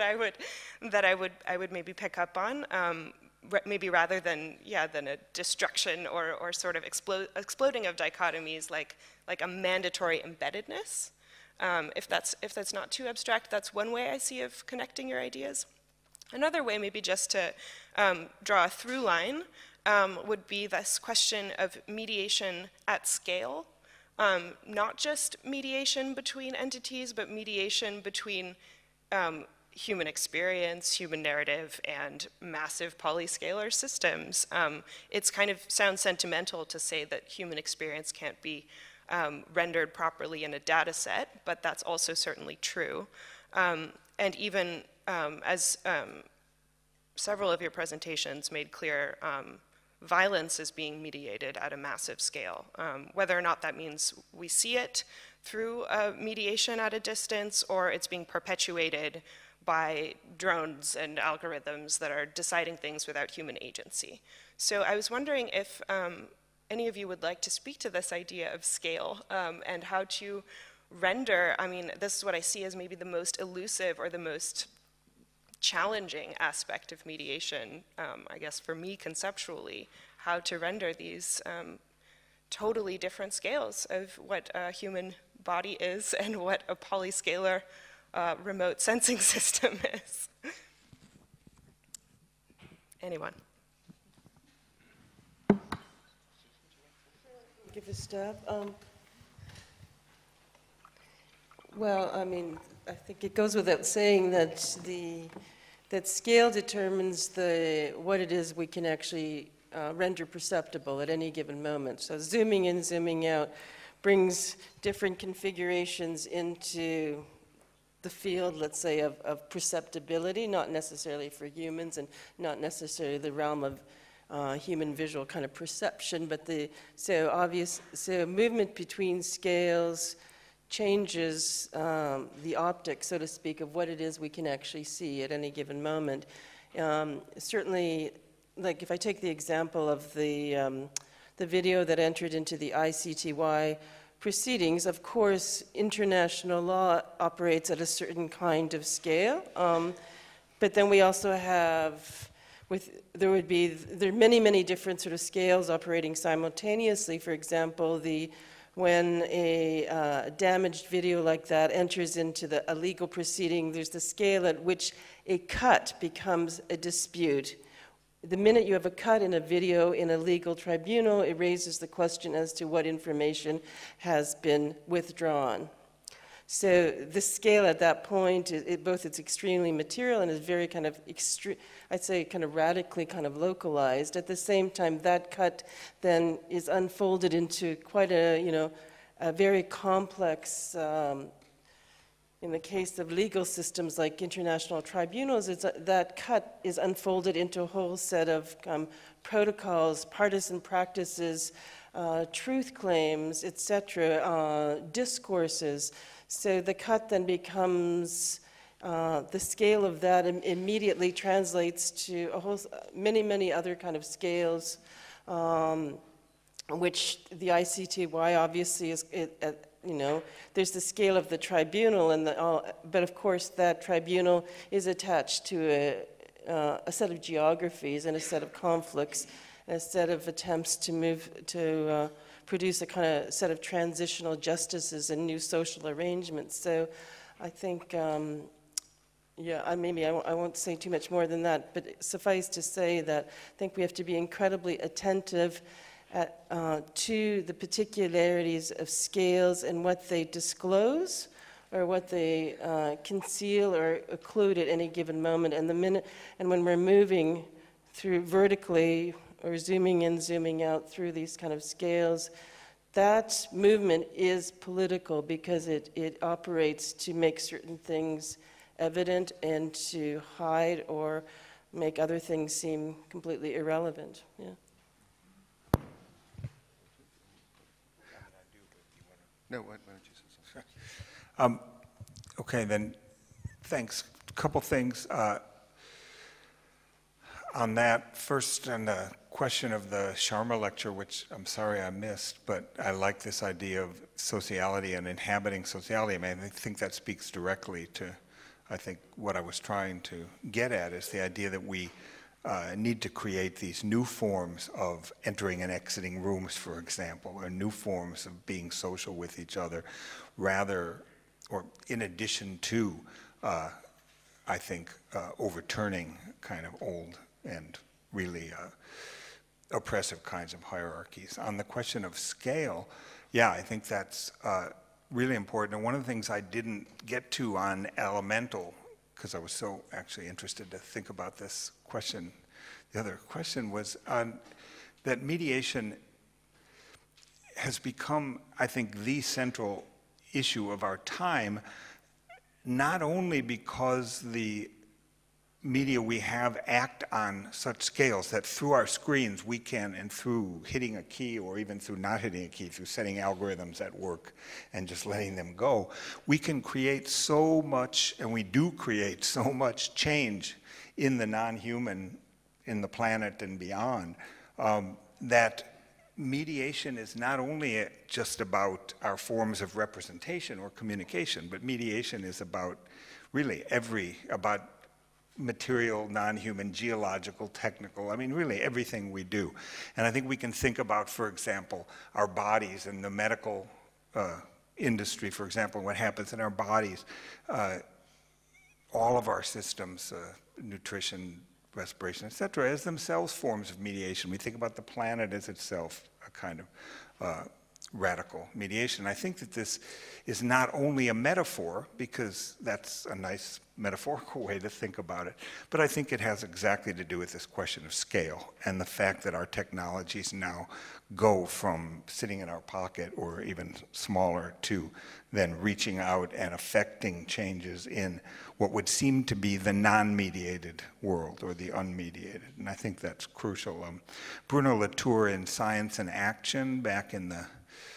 I would maybe pick up on, maybe rather than a destruction or sort of exploding of dichotomies, like a mandatory embeddedness. If that's not too abstract, that's one way I see of connecting your ideas. Another way, maybe just to draw a through line, would be this question of mediation at scale. Not just mediation between entities, but mediation between human experience, human narrative, and massive polyscalar systems. It's kind of sounds sentimental to say that human experience can't be rendered properly in a data set, but that's also certainly true. And even as several of your presentations made clear, violence is being mediated at a massive scale. Whether or not that means we see it through mediation at a distance, or it's being perpetuated by drones and algorithms that are deciding things without human agency. So I was wondering if any of you would like to speak to this idea of scale and how to render, I mean, this is what I see as maybe the most elusive or the most challenging aspect of mediation, I guess for me conceptually, how to render these totally different scales of what a human body is and what a polyscalar remote sensing system is. Anyone? Give a stab. Well, I mean, I think it goes without saying that that scale determines what it is we can actually render perceptible at any given moment. So zooming in, zooming out brings different configurations into the field, let's say, of perceptibility, not necessarily for humans and not necessarily the realm of human visual kind of perception, but so movement between scales changes the optics, so to speak, of what it is we can actually see at any given moment. Certainly, like if I take the example of the video that entered into the ICTY proceedings, of course, international law operates at a certain kind of scale, but then we also have, there are many different sort of scales operating simultaneously. For example, when a damaged video like that enters into a legal proceeding, there's the scale at which a cut becomes a dispute. The minute you have a cut in a video in a legal tribunal, it raises the question as to what information has been withdrawn. So the scale at that point, it's extremely material and is very kind of I'd say kind of radically kind of localized. At the same time, that cut then is unfolded into quite a very complex, in the case of legal systems like international tribunals, that cut is unfolded into a whole set of protocols, partisan practices, truth claims, etc., discourses. So the cut then becomes, the scale of that immediately translates to many other kind of scales which the ICTY obviously is, you know, there's the scale of the tribunal, and but of course that tribunal is attached to a set of geographies and a set of conflicts, and a set of attempts to move to produce a kind of set of transitional justices and new social arrangements. So I think, yeah, maybe I won't say too much more than that, but suffice to say that I think we have to be incredibly attentive to the particularities of scales and what they disclose or what they conceal or occlude at any given moment. And when we're moving through vertically or zooming in, zooming out through these kind of scales, that movement is political because it operates to make certain things evident and to hide or make other things seem completely irrelevant. Yeah. No, why don't you say something? Okay, then, thanks. A couple things on that. First, on the question of the Sharma lecture, which I'm sorry I missed, but I like this idea of sociality and inhabiting sociality. I mean, I think that speaks directly to, I think, what I was trying to get at is the idea that we need to create these new forms of entering and exiting rooms, for example, or new forms of being social with each other, rather, or in addition to, I think, overturning kind of old and really oppressive kinds of hierarchies. On the question of scale, yeah, I think that's really important. And one of the things I didn't get to on elemental, because I was so actually interested to think about this question. The other question was that mediation has become, I think, the central issue of our time, not only because the media we have act on such scales that through our screens we can, and through hitting a key or even through not hitting a key, through setting algorithms at work and just letting them go, we can create so much, and we do create so much change in the non-human, in the planet and beyond, that mediation is not only just about our forms of representation or communication, but mediation is about really about material, non-human, geological, technical, I mean, really everything we do. And I think we can think about, for example, our bodies and the medical industry, for example, what happens in our bodies. All of our systems, nutrition, respiration, et cetera, as themselves forms of mediation. We think about the planet as itself a kind of radical mediation. I think that this is not only a metaphor, because that's a nice metaphorical way to think about it, but I think it has exactly to do with this question of scale and the fact that our technologies now go from sitting in our pocket or even smaller to then reaching out and affecting changes in what would seem to be the non-mediated world or the unmediated. And I think that's crucial. Bruno Latour in Science and Action back in the,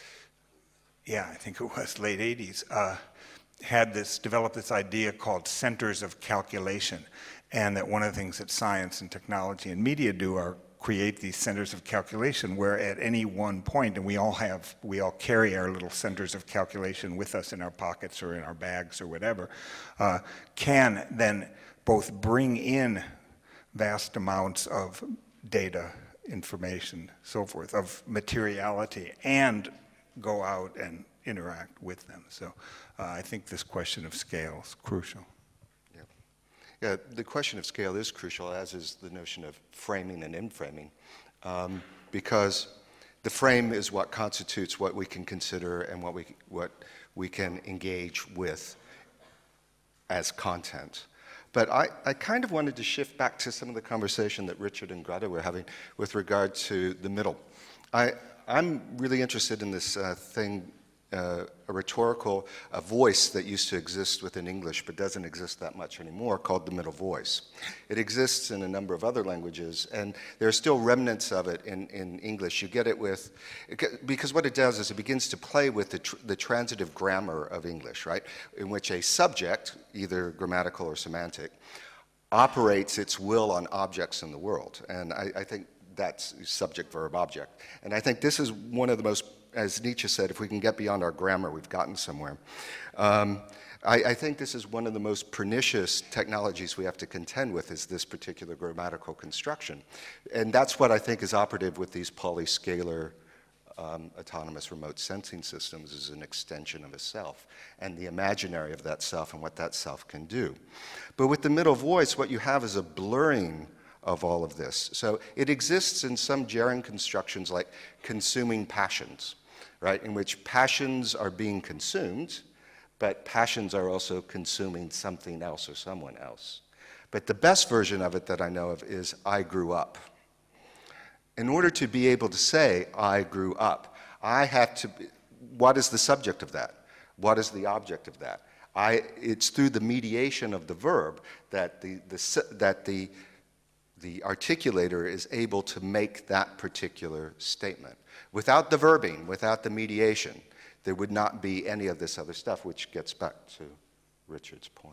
I think it was late 80s, developed this idea called centers of calculation. And that one of the things that science and technology and media do are create these centers of calculation where at any one point, and we all carry our little centers of calculation with us in our pockets or in our bags or whatever, can then both bring in vast amounts of data, information, so forth, of materiality, and go out and interact with them. So I think this question of scale is crucial. Yeah, the question of scale is crucial, as is the notion of framing and inframing, because the frame is what constitutes what we can consider and what we can engage with as content. But I kind of wanted to shift back to some of the conversation that Richard and Grada were having with regard to the middle. I'm really interested in this thing, a rhetorical voice that used to exist within English but doesn't exist that much anymore, called the middle voice. It exists in a number of other languages, and there are still remnants of it in English. You get it because what it does is it begins to play with the transitive grammar of English, right? In which a subject, either grammatical or semantic, operates its will on objects in the world. And I think that's subject, verb, object. And I think this is one of the most, as Nietzsche said, if we can get beyond our grammar, we've gotten somewhere. I think this is one of the most pernicious technologies we have to contend with, is this particular grammatical construction. And that's what I think is operative with these polyscalar autonomous remote sensing systems, is an extension of a self and the imaginary of that self and what that self can do. But with the middle voice, what you have is a blurring of all of this. So it exists in some gerund constructions like consuming passions, right, in which passions are being consumed, but passions are also consuming something else or someone else. But the best version of it that I know of is I grew up. In order to be able to say I grew up, I have to, what is the subject of that? What is the object of that? It's through the mediation of the verb that the articulator is able to make that particular statement. Without the verbing, without the mediation, there would not be any of this other stuff, which gets back to Richard's point.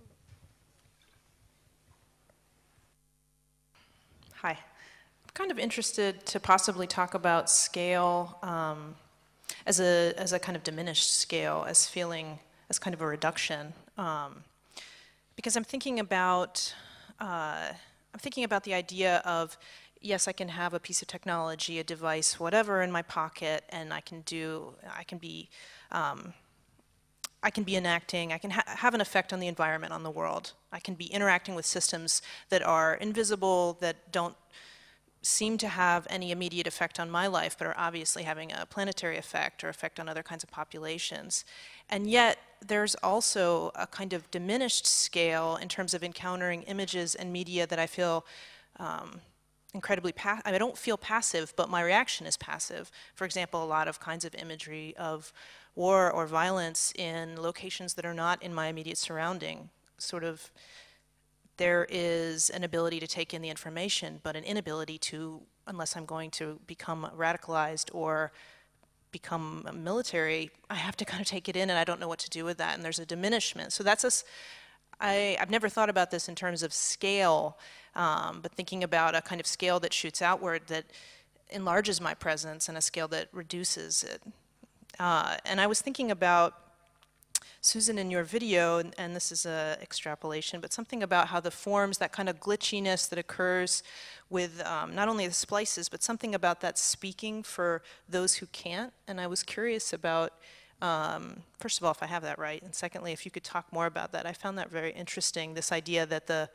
Hi. I'm kind of interested to possibly talk about scale as a kind of diminished scale, as feeling as kind of a reduction, because I'm thinking about the idea of, yes, I can have a piece of technology, a device, whatever in my pocket, and I can be enacting, I can have an effect on the environment, on the world. I can be interacting with systems that are invisible, that don't seem to have any immediate effect on my life, but are obviously having a planetary effect or effect on other kinds of populations. And yet, there's also a kind of diminished scale in terms of encountering images and media that I feel incredibly I don't feel passive, but my reaction is passive. For example, a lot of kinds of imagery of war or violence in locations that are not in my immediate surrounding. Sort of, there is an ability to take in the information, but an inability to, unless I'm going to become radicalized or become military, I have to kind of take it in, and I don't know what to do with that, and there's a diminishment. So that's I've never thought about this in terms of scale, but thinking about a kind of scale that shoots outward, that enlarges my presence, and a scale that reduces it. And I was thinking about, Susan, in your video, and this is an extrapolation, but something about how the forms, that kind of glitchiness that occurs with not only the splices, but something about that speaking for those who can't. And I was curious about, first of all, if I have that right, and secondly, if you could talk more about that. I found that very interesting, this idea that the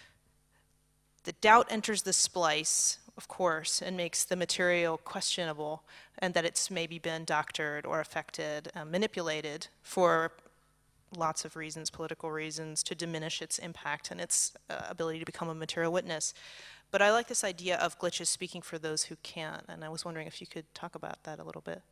doubt enters the splice, of course, and makes the material questionable, and that it's maybe been doctored or affected, manipulated for lots of reasons, political reasons, to diminish its impact and its ability to become a material witness. But I like this idea of glitches speaking for those who can't, and I was wondering if you could talk about that a little bit.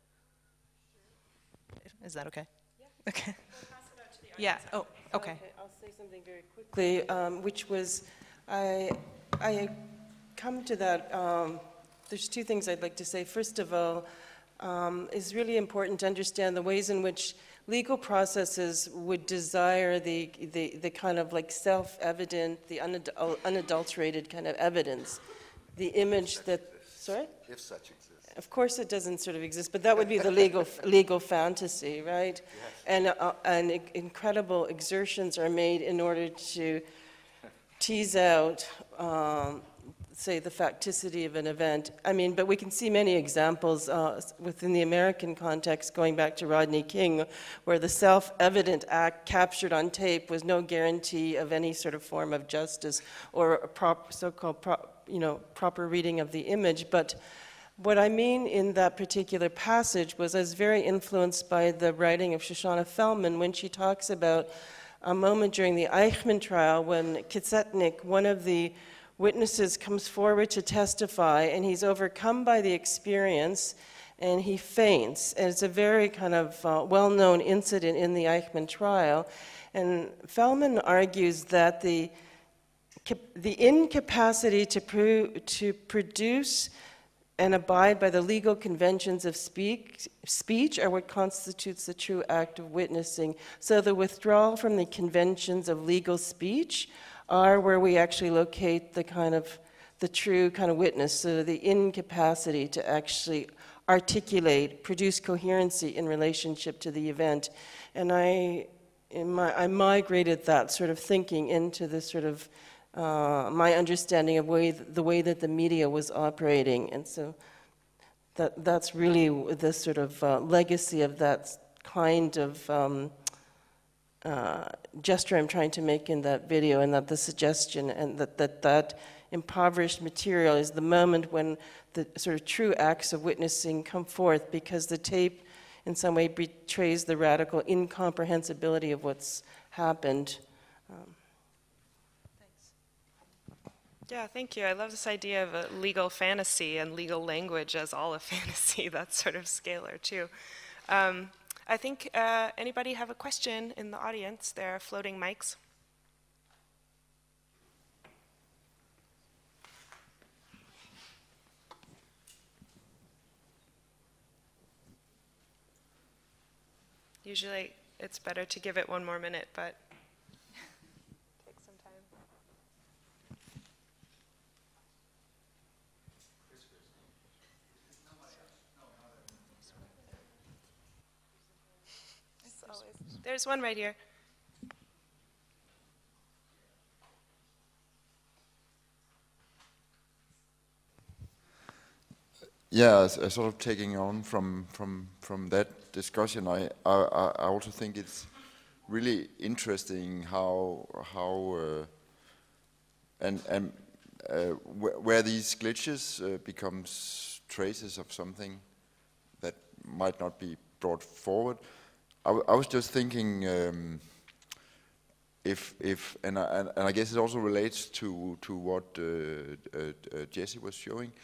Is that okay? Yeah. Okay. We'll pass it out to the audience. Yeah. Oh, okay. I'll say something very quickly, which was, I come to that, there's two things I'd like to say. First of all, it's really important to understand the ways in which legal processes would desire the kind of like self-evident, the unadulterated kind of evidence, the image that, sorry? If such exists. Of course it doesn't sort of exist, but that would be the legal fantasy, right? Yes. And incredible exertions are made in order to tease out, say, the facticity of an event. I mean, but we can see many examples within the American context, going back to Rodney King, where the self-evident act captured on tape was no guarantee of any sort of form of justice or a so-called proper reading of the image. But what I mean in that particular passage was I was very influenced by the writing of Shoshana Feldman when she talks about a moment during the Eichmann trial when Kitsetnik, one of the witnesses, comes forward to testify, and he's overcome by the experience, and he faints. And it's a very kind of well-known incident in the Eichmann trial. And Feldman argues that the incapacity to produce and abide by the legal conventions of speech are what constitutes the true act of witnessing. So the withdrawal from the conventions of legal speech are where we actually locate the kind of the true kind of witness, so the incapacity to actually articulate, produce coherency in relationship to the event. And I migrated that sort of thinking into this sort of my understanding of the way that the media was operating. And so that's really the sort of legacy of that kind of gesture I'm trying to make in that video, and that the suggestion, and that impoverished material is the moment when the sort of true acts of witnessing come forth, because the tape in some way betrays the radical incomprehensibility of what's happened. Thanks. Yeah, thank you. I love this idea of a legal fantasy and legal language as all a fantasy. That's sort of scalar too. I think anybody have a question in the audience? There are floating mics. Usually it's better to give it one more minute, but take some time. There's one right here. Yeah, sort of taking on from that discussion, I also think it's really interesting where these glitches becomes traces of something that might not be brought forward. I was just thinking and I guess it also relates to what Jesse was showing.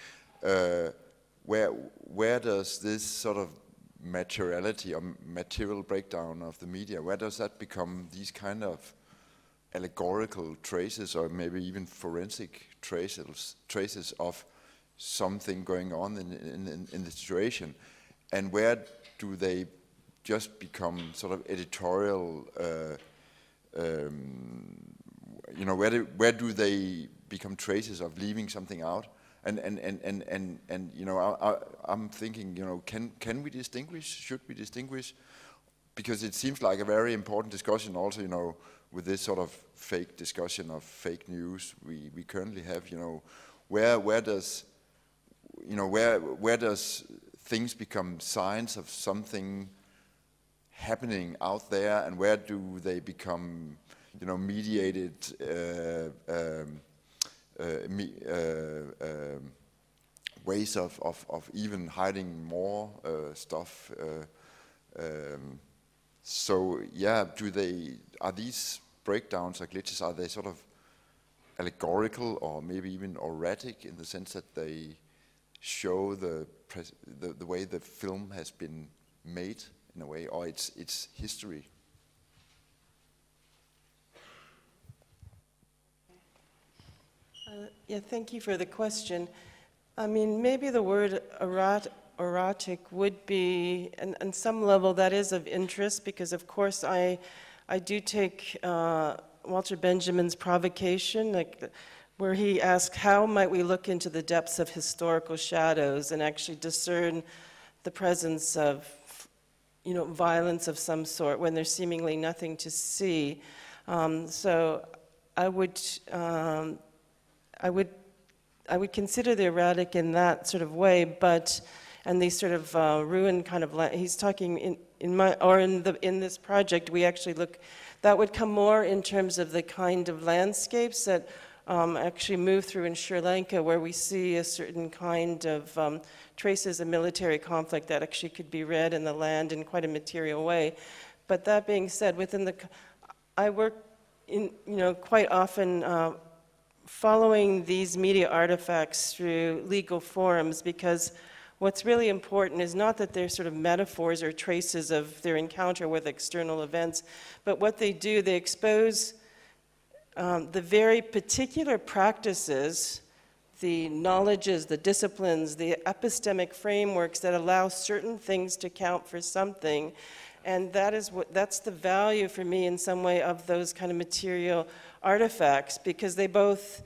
Where does this sort of materiality or material breakdown of the media, where does that become these kind of allegorical traces, or maybe even forensic traces of something going on in the situation, and where do they just become sort of editorial? You know, where do they become traces of leaving something out? And you know, I'm thinking, you know, can we distinguish? Should we distinguish? Because it seems like a very important discussion also, you know, with this sort of fake discussion of fake news we currently have, you know, where does things become signs of something happening out there, and where do they become, you know, mediated ways of even hiding more stuff. So yeah, are these breakdowns or glitches, are they sort of allegorical or maybe even erratic in the sense that they show the way the film has been made in a way, or its history? Yeah, thank you for the question. I mean, maybe the word erotic would be, on some level, that is of interest, because of course I do take Walter Benjamin's provocation, like where he asked, how might we look into the depths of historical shadows and actually discern the presence of, you know, violence of some sort when there's seemingly nothing to see. So I would consider the erratic in that sort of way, and these sort of ruined kind of, he's talking in this project, we actually look, that would come more in terms of the kind of landscapes that actually move through in Sri Lanka, where we see a certain kind of traces of military conflict that actually could be read in the land in quite a material way. But that being said, I work in, you know, quite often following these media artifacts through legal forums, because what's really important is not that they're sort of metaphors or traces of their encounter with external events, but what they do, they expose the very particular practices, the knowledges, the disciplines, the epistemic frameworks that allow certain things to count for something. And that's the value for me in some way of those kind of material artifacts, because they both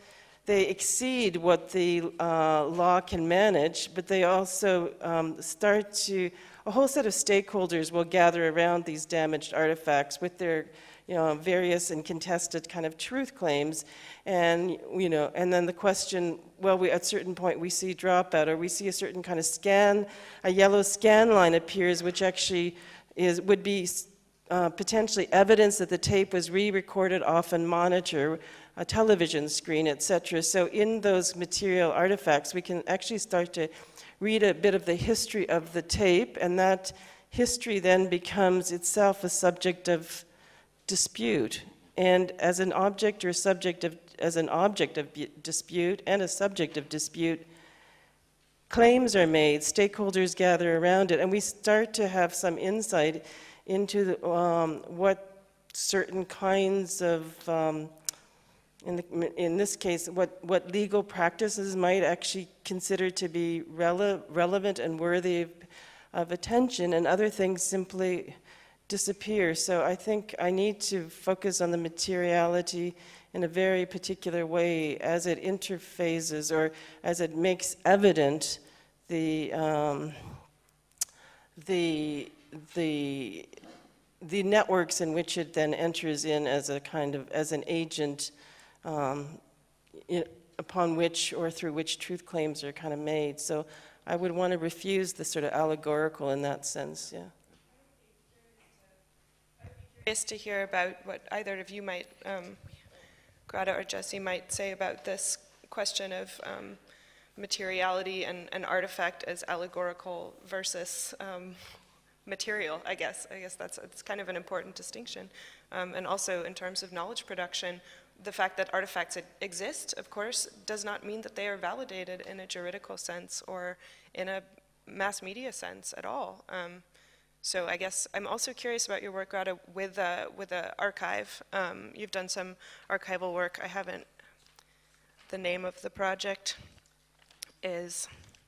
they exceed what the law can manage, but they also start to, a whole set of stakeholders will gather around these damaged artifacts with their various and contested kind of truth claims, and and then the question, well, at a certain point we see dropout, or we see a certain kind of scan, a yellow scan line appears, which actually would be potentially evidence that the tape was re-recorded off a monitor, a television screen, etc. So in those material artifacts, we can actually start to read a bit of the history of the tape, and that history then becomes itself a subject of dispute. And as an object or subject of, as an object of dispute and a subject of dispute, claims are made, stakeholders gather around it, and we start to have some insight into what certain kinds of, in this case, what legal practices might actually consider to be relevant and worthy of attention, and other things simply disappear. So I think I need to focus on the materiality in a very particular way as it interfaces, or as it makes evident the networks in which it then enters in as a kind of, as an agent upon which or through which truth claims are kind of made. So I would want to refuse the sort of allegorical in that sense, yeah. I'd be curious to hear about what either of you might, Grada or Jesse, might say about this question of materiality and an artifact as allegorical versus material, I guess. It's kind of an important distinction. And also in terms of knowledge production, the fact that artifacts exist, of course, does not mean that they are validated in a juridical sense or in a mass media sense at all. So I guess I'm also curious about your work, Grada, with the archive. You've done some archival work. I haven't, the name of the project is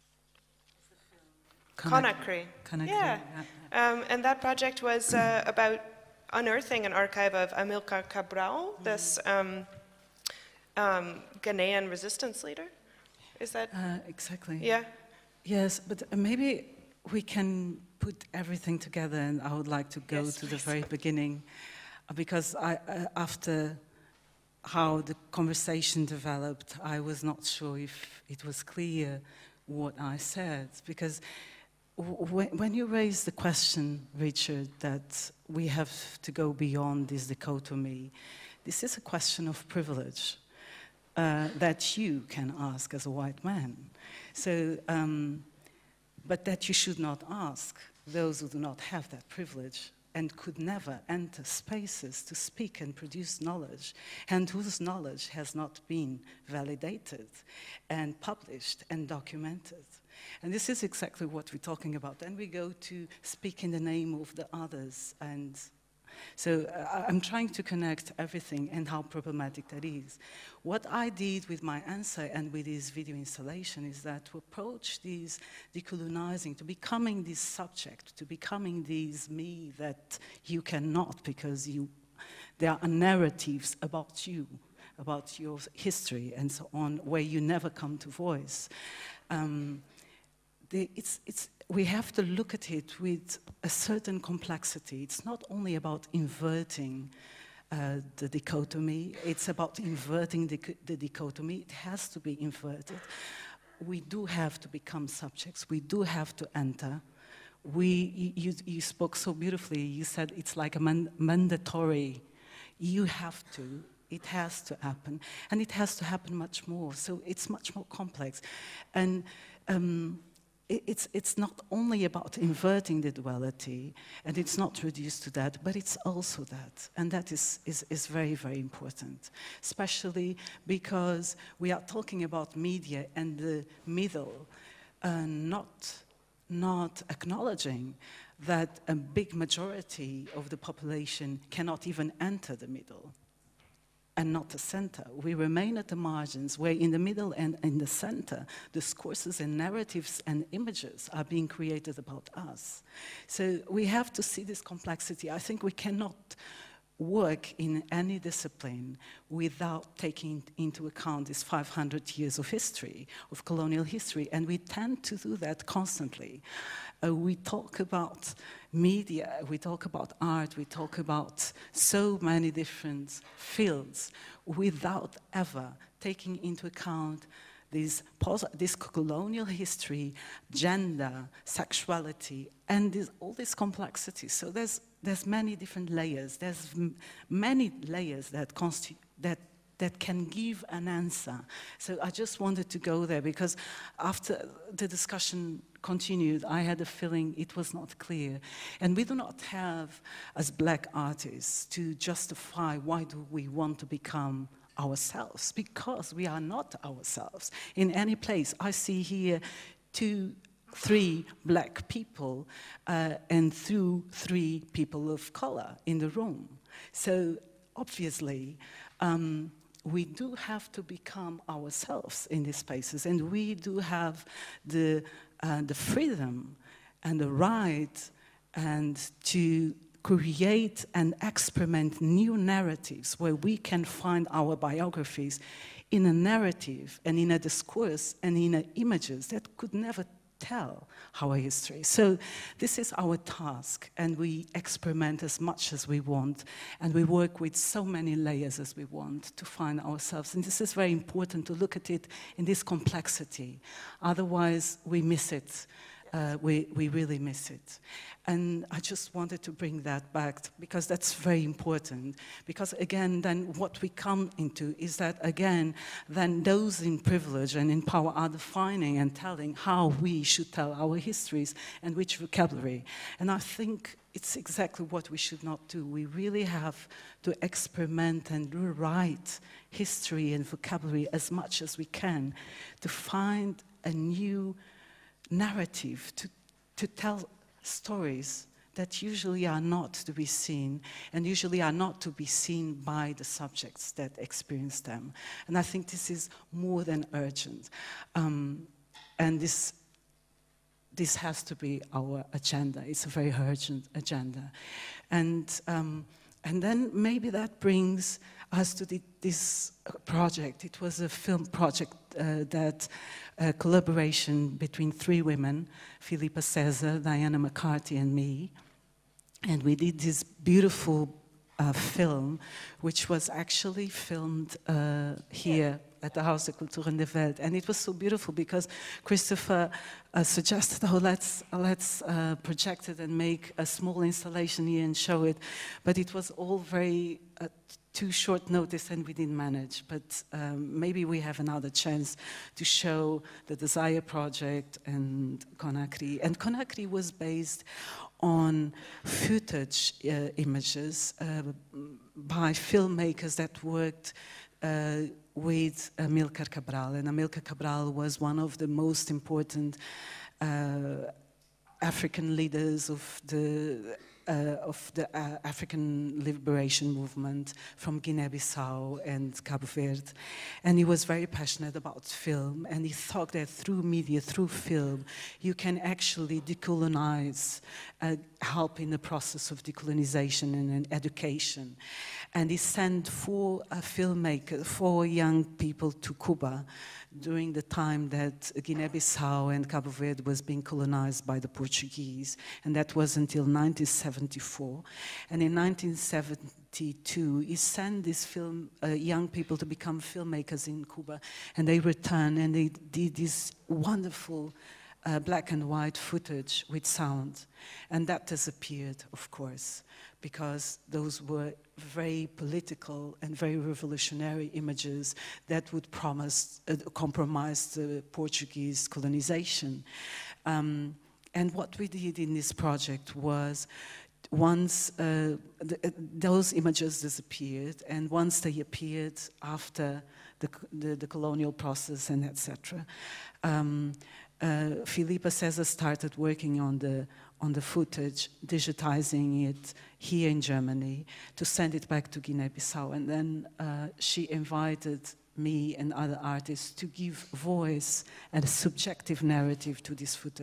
Conakry. Yeah. And that project was about unearthing an archive of Amilcar Cabral, this Ghanaian resistance leader. Is that? Exactly. Yeah. Yes, but maybe we can put everything together, and I would like to go to the very beginning, because after how the conversation developed, I was not sure if it was clear what I said, because when you raise the question, Richard, that we have to go beyond this dichotomy, this is a question of privilege that you can ask as a white man. So, but that you should not ask those who do not have that privilege and could never enter spaces to speak and produce knowledge, and whose knowledge has not been validated and published and documented. And this is exactly what we're talking about. Then we go to speak in the name of the others. And so I'm trying to connect everything and how problematic that is. What I did with my answer and with this video installation is that to approach these decolonizing, to becoming this subject, to becoming this me that you cannot, because there are narratives about you, about your history and so on, where you never come to voice. We have to look at it with a certain complexity. It's not only about inverting the dichotomy, it's about inverting the dichotomy. It has to be inverted. We do have to become subjects. We do have to enter. You spoke so beautifully. You said it's like a mandatory. You have to. It has to happen. And it has to happen much more. So it's much more complex. And it's not only about inverting the duality, and it's not reduced to that, but it's also that. And that is very, very important, especially because we are talking about media and the middle, not acknowledging that a big majority of the population cannot even enter the middle, and not the center. We remain at the margins, where in the middle and in the center, discourses and narratives and images are being created about us. So we have to see this complexity. I think we cannot work in any discipline without taking into account this 500 years of history, of colonial history, and we tend to do that constantly. We talk about media, we talk about art, we talk about so many different fields without ever taking into account this colonial history, gender, sexuality, and all this complexity. So there's many different layers. There's many layers that can give an answer. So I just wanted to go there because after the discussion continued, I had a feeling it was not clear. And we do not have, as black artists, to justify why do we want to become ourselves, because we are not ourselves in any place. I see here 2, 3 black people and 3 people of color in the room. So obviously, we do have to become ourselves in these spaces, and we do have the freedom and the right and to create and experiment new narratives where we can find our biographies in a narrative and in a discourse and in images that could never tell our history. So this is our task, and we experiment as much as we want, and we work with so many layers as we want to find ourselves. And this is very important to look at it in this complexity. Otherwise, we miss it. We really miss it. And I just wanted to bring that back because that's very important. Because again, then what we come into is that, again, then those in privilege and in power are defining and telling how we should tell our histories and which vocabulary. And I think it's exactly what we should not do. We really have to experiment and rewrite history and vocabulary as much as we can to find a new narrative, to tell stories that usually are not to be seen, and usually are not to be seen by the subjects that experience them. And I think this is more than urgent. And this has to be our agenda. It's a very urgent agenda. And then maybe that brings us to this project. It was a film project that collaboration between 3 women, Philippa Cesar, Diana McCarthy, and me. And we did this beautiful film, which was actually filmed here at the Haus der Kultur in der Welt. And it was so beautiful because Christopher suggested, oh, let's project it and make a small installation here and show it. But it was all very too short notice, and we didn't manage. But maybe we have another chance to show the Desire Project and Conakry. And Conakry was based on footage images by filmmakers that worked with Amilcar Cabral. And Amilcar Cabral was one of the most important African leaders of the African liberation movement from Guinea-Bissau and Cabo Verde. And he was very passionate about film, and he thought that through media, through film, you can actually decolonize, help in the process of decolonization and education. And he sent 4 filmmakers, 4 young people to Cuba during the time that Guinea-Bissau and Cabo Verde was being colonized by the Portuguese, and that was until 1974. And in 1972, he sent these young people to become filmmakers in Cuba, and they returned and they did this wonderful black and white footage with sound. And that disappeared, of course, because those were very political and very revolutionary images that would compromise the Portuguese colonization. And what we did in this project was, once those images disappeared, and once they appeared after the colonial process and etc., Philippa Cesar started working on the footage, digitizing it here in Germany to send it back to Guinea-Bissau. And then she invited me and other artists to give voice and a subjective narrative to this footage.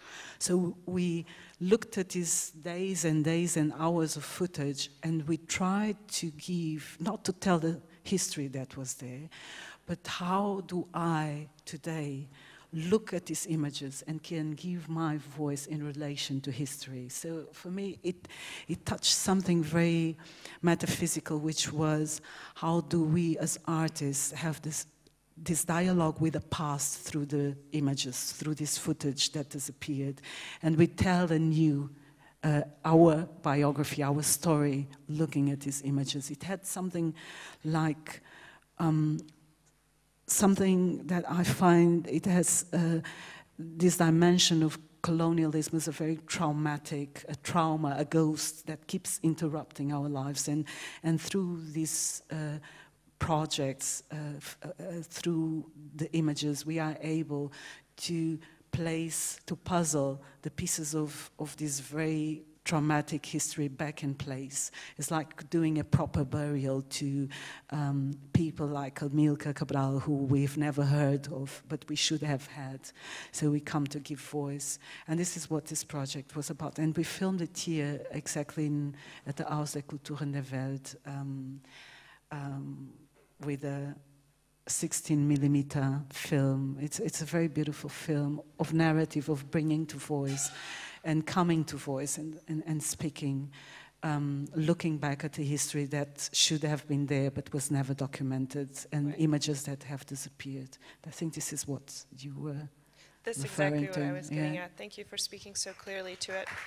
So we looked at these days and days and hours of footage, and we tried to give, not to tell the history that was there, but how do I today look at these images and can give my voice in relation to history. So for me, it touched something very metaphysical, which was how do we as artists have this dialogue with the past through the images, through this footage that has appeared, and we tell anew our biography, our story, looking at these images. It had something like something that I find it has this dimension of colonialism is a very traumatic, a trauma, a ghost that keeps interrupting our lives. And through these projects, through the images, we are able to place, to puzzle the pieces of this very traumatic history back in place. It's like doing a proper burial to people like Amilcar Cabral, who we've never heard of, but we should have had. So we come to give voice. And this is what this project was about. And we filmed it here exactly at the Haus der Kultur in der Welt with a 16mm film. It's a very beautiful film of narrative, of bringing to voice and coming to voice and speaking, looking back at the history that should have been there but was never documented, and images that have disappeared. I think this is what you were That's referring exactly what to. I was getting at. Thank you for speaking so clearly to it.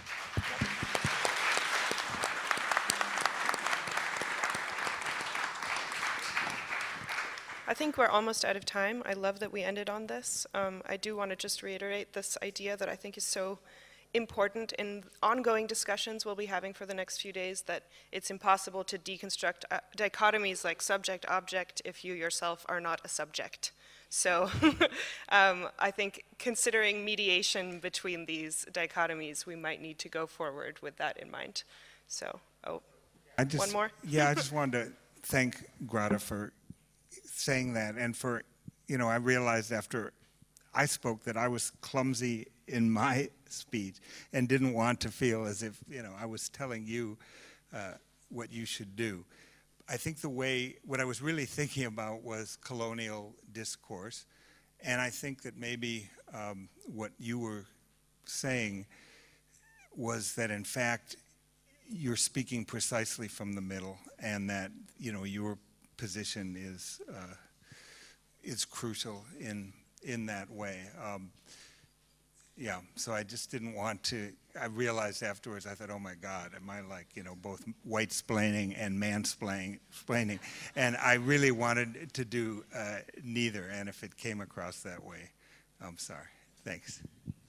I think we're almost out of time. I love that we ended on this. I do want to just reiterate this idea that I think is so important in ongoing discussions we'll be having for the next few days, that it's impossible to deconstruct dichotomies like subject-object if you yourself are not a subject. So I think considering mediation between these dichotomies, we might need to go forward with that in mind. So, one more? Yeah, I just wanted to thank Grada for saying that, and for, I realized after I spoke that I was clumsy in my speech and didn't want to feel as if, I was telling you what you should do. I think what I was really thinking about was colonial discourse, and I think that maybe what you were saying was that in fact you're speaking precisely from the middle, and that, your position is crucial in that way. Yeah, so I just didn't want to, I realized afterwards, I thought, oh my God, am I like, both white-splaining and mansplaining? And I really wanted to do neither, and if it came across that way, I'm sorry. Thanks.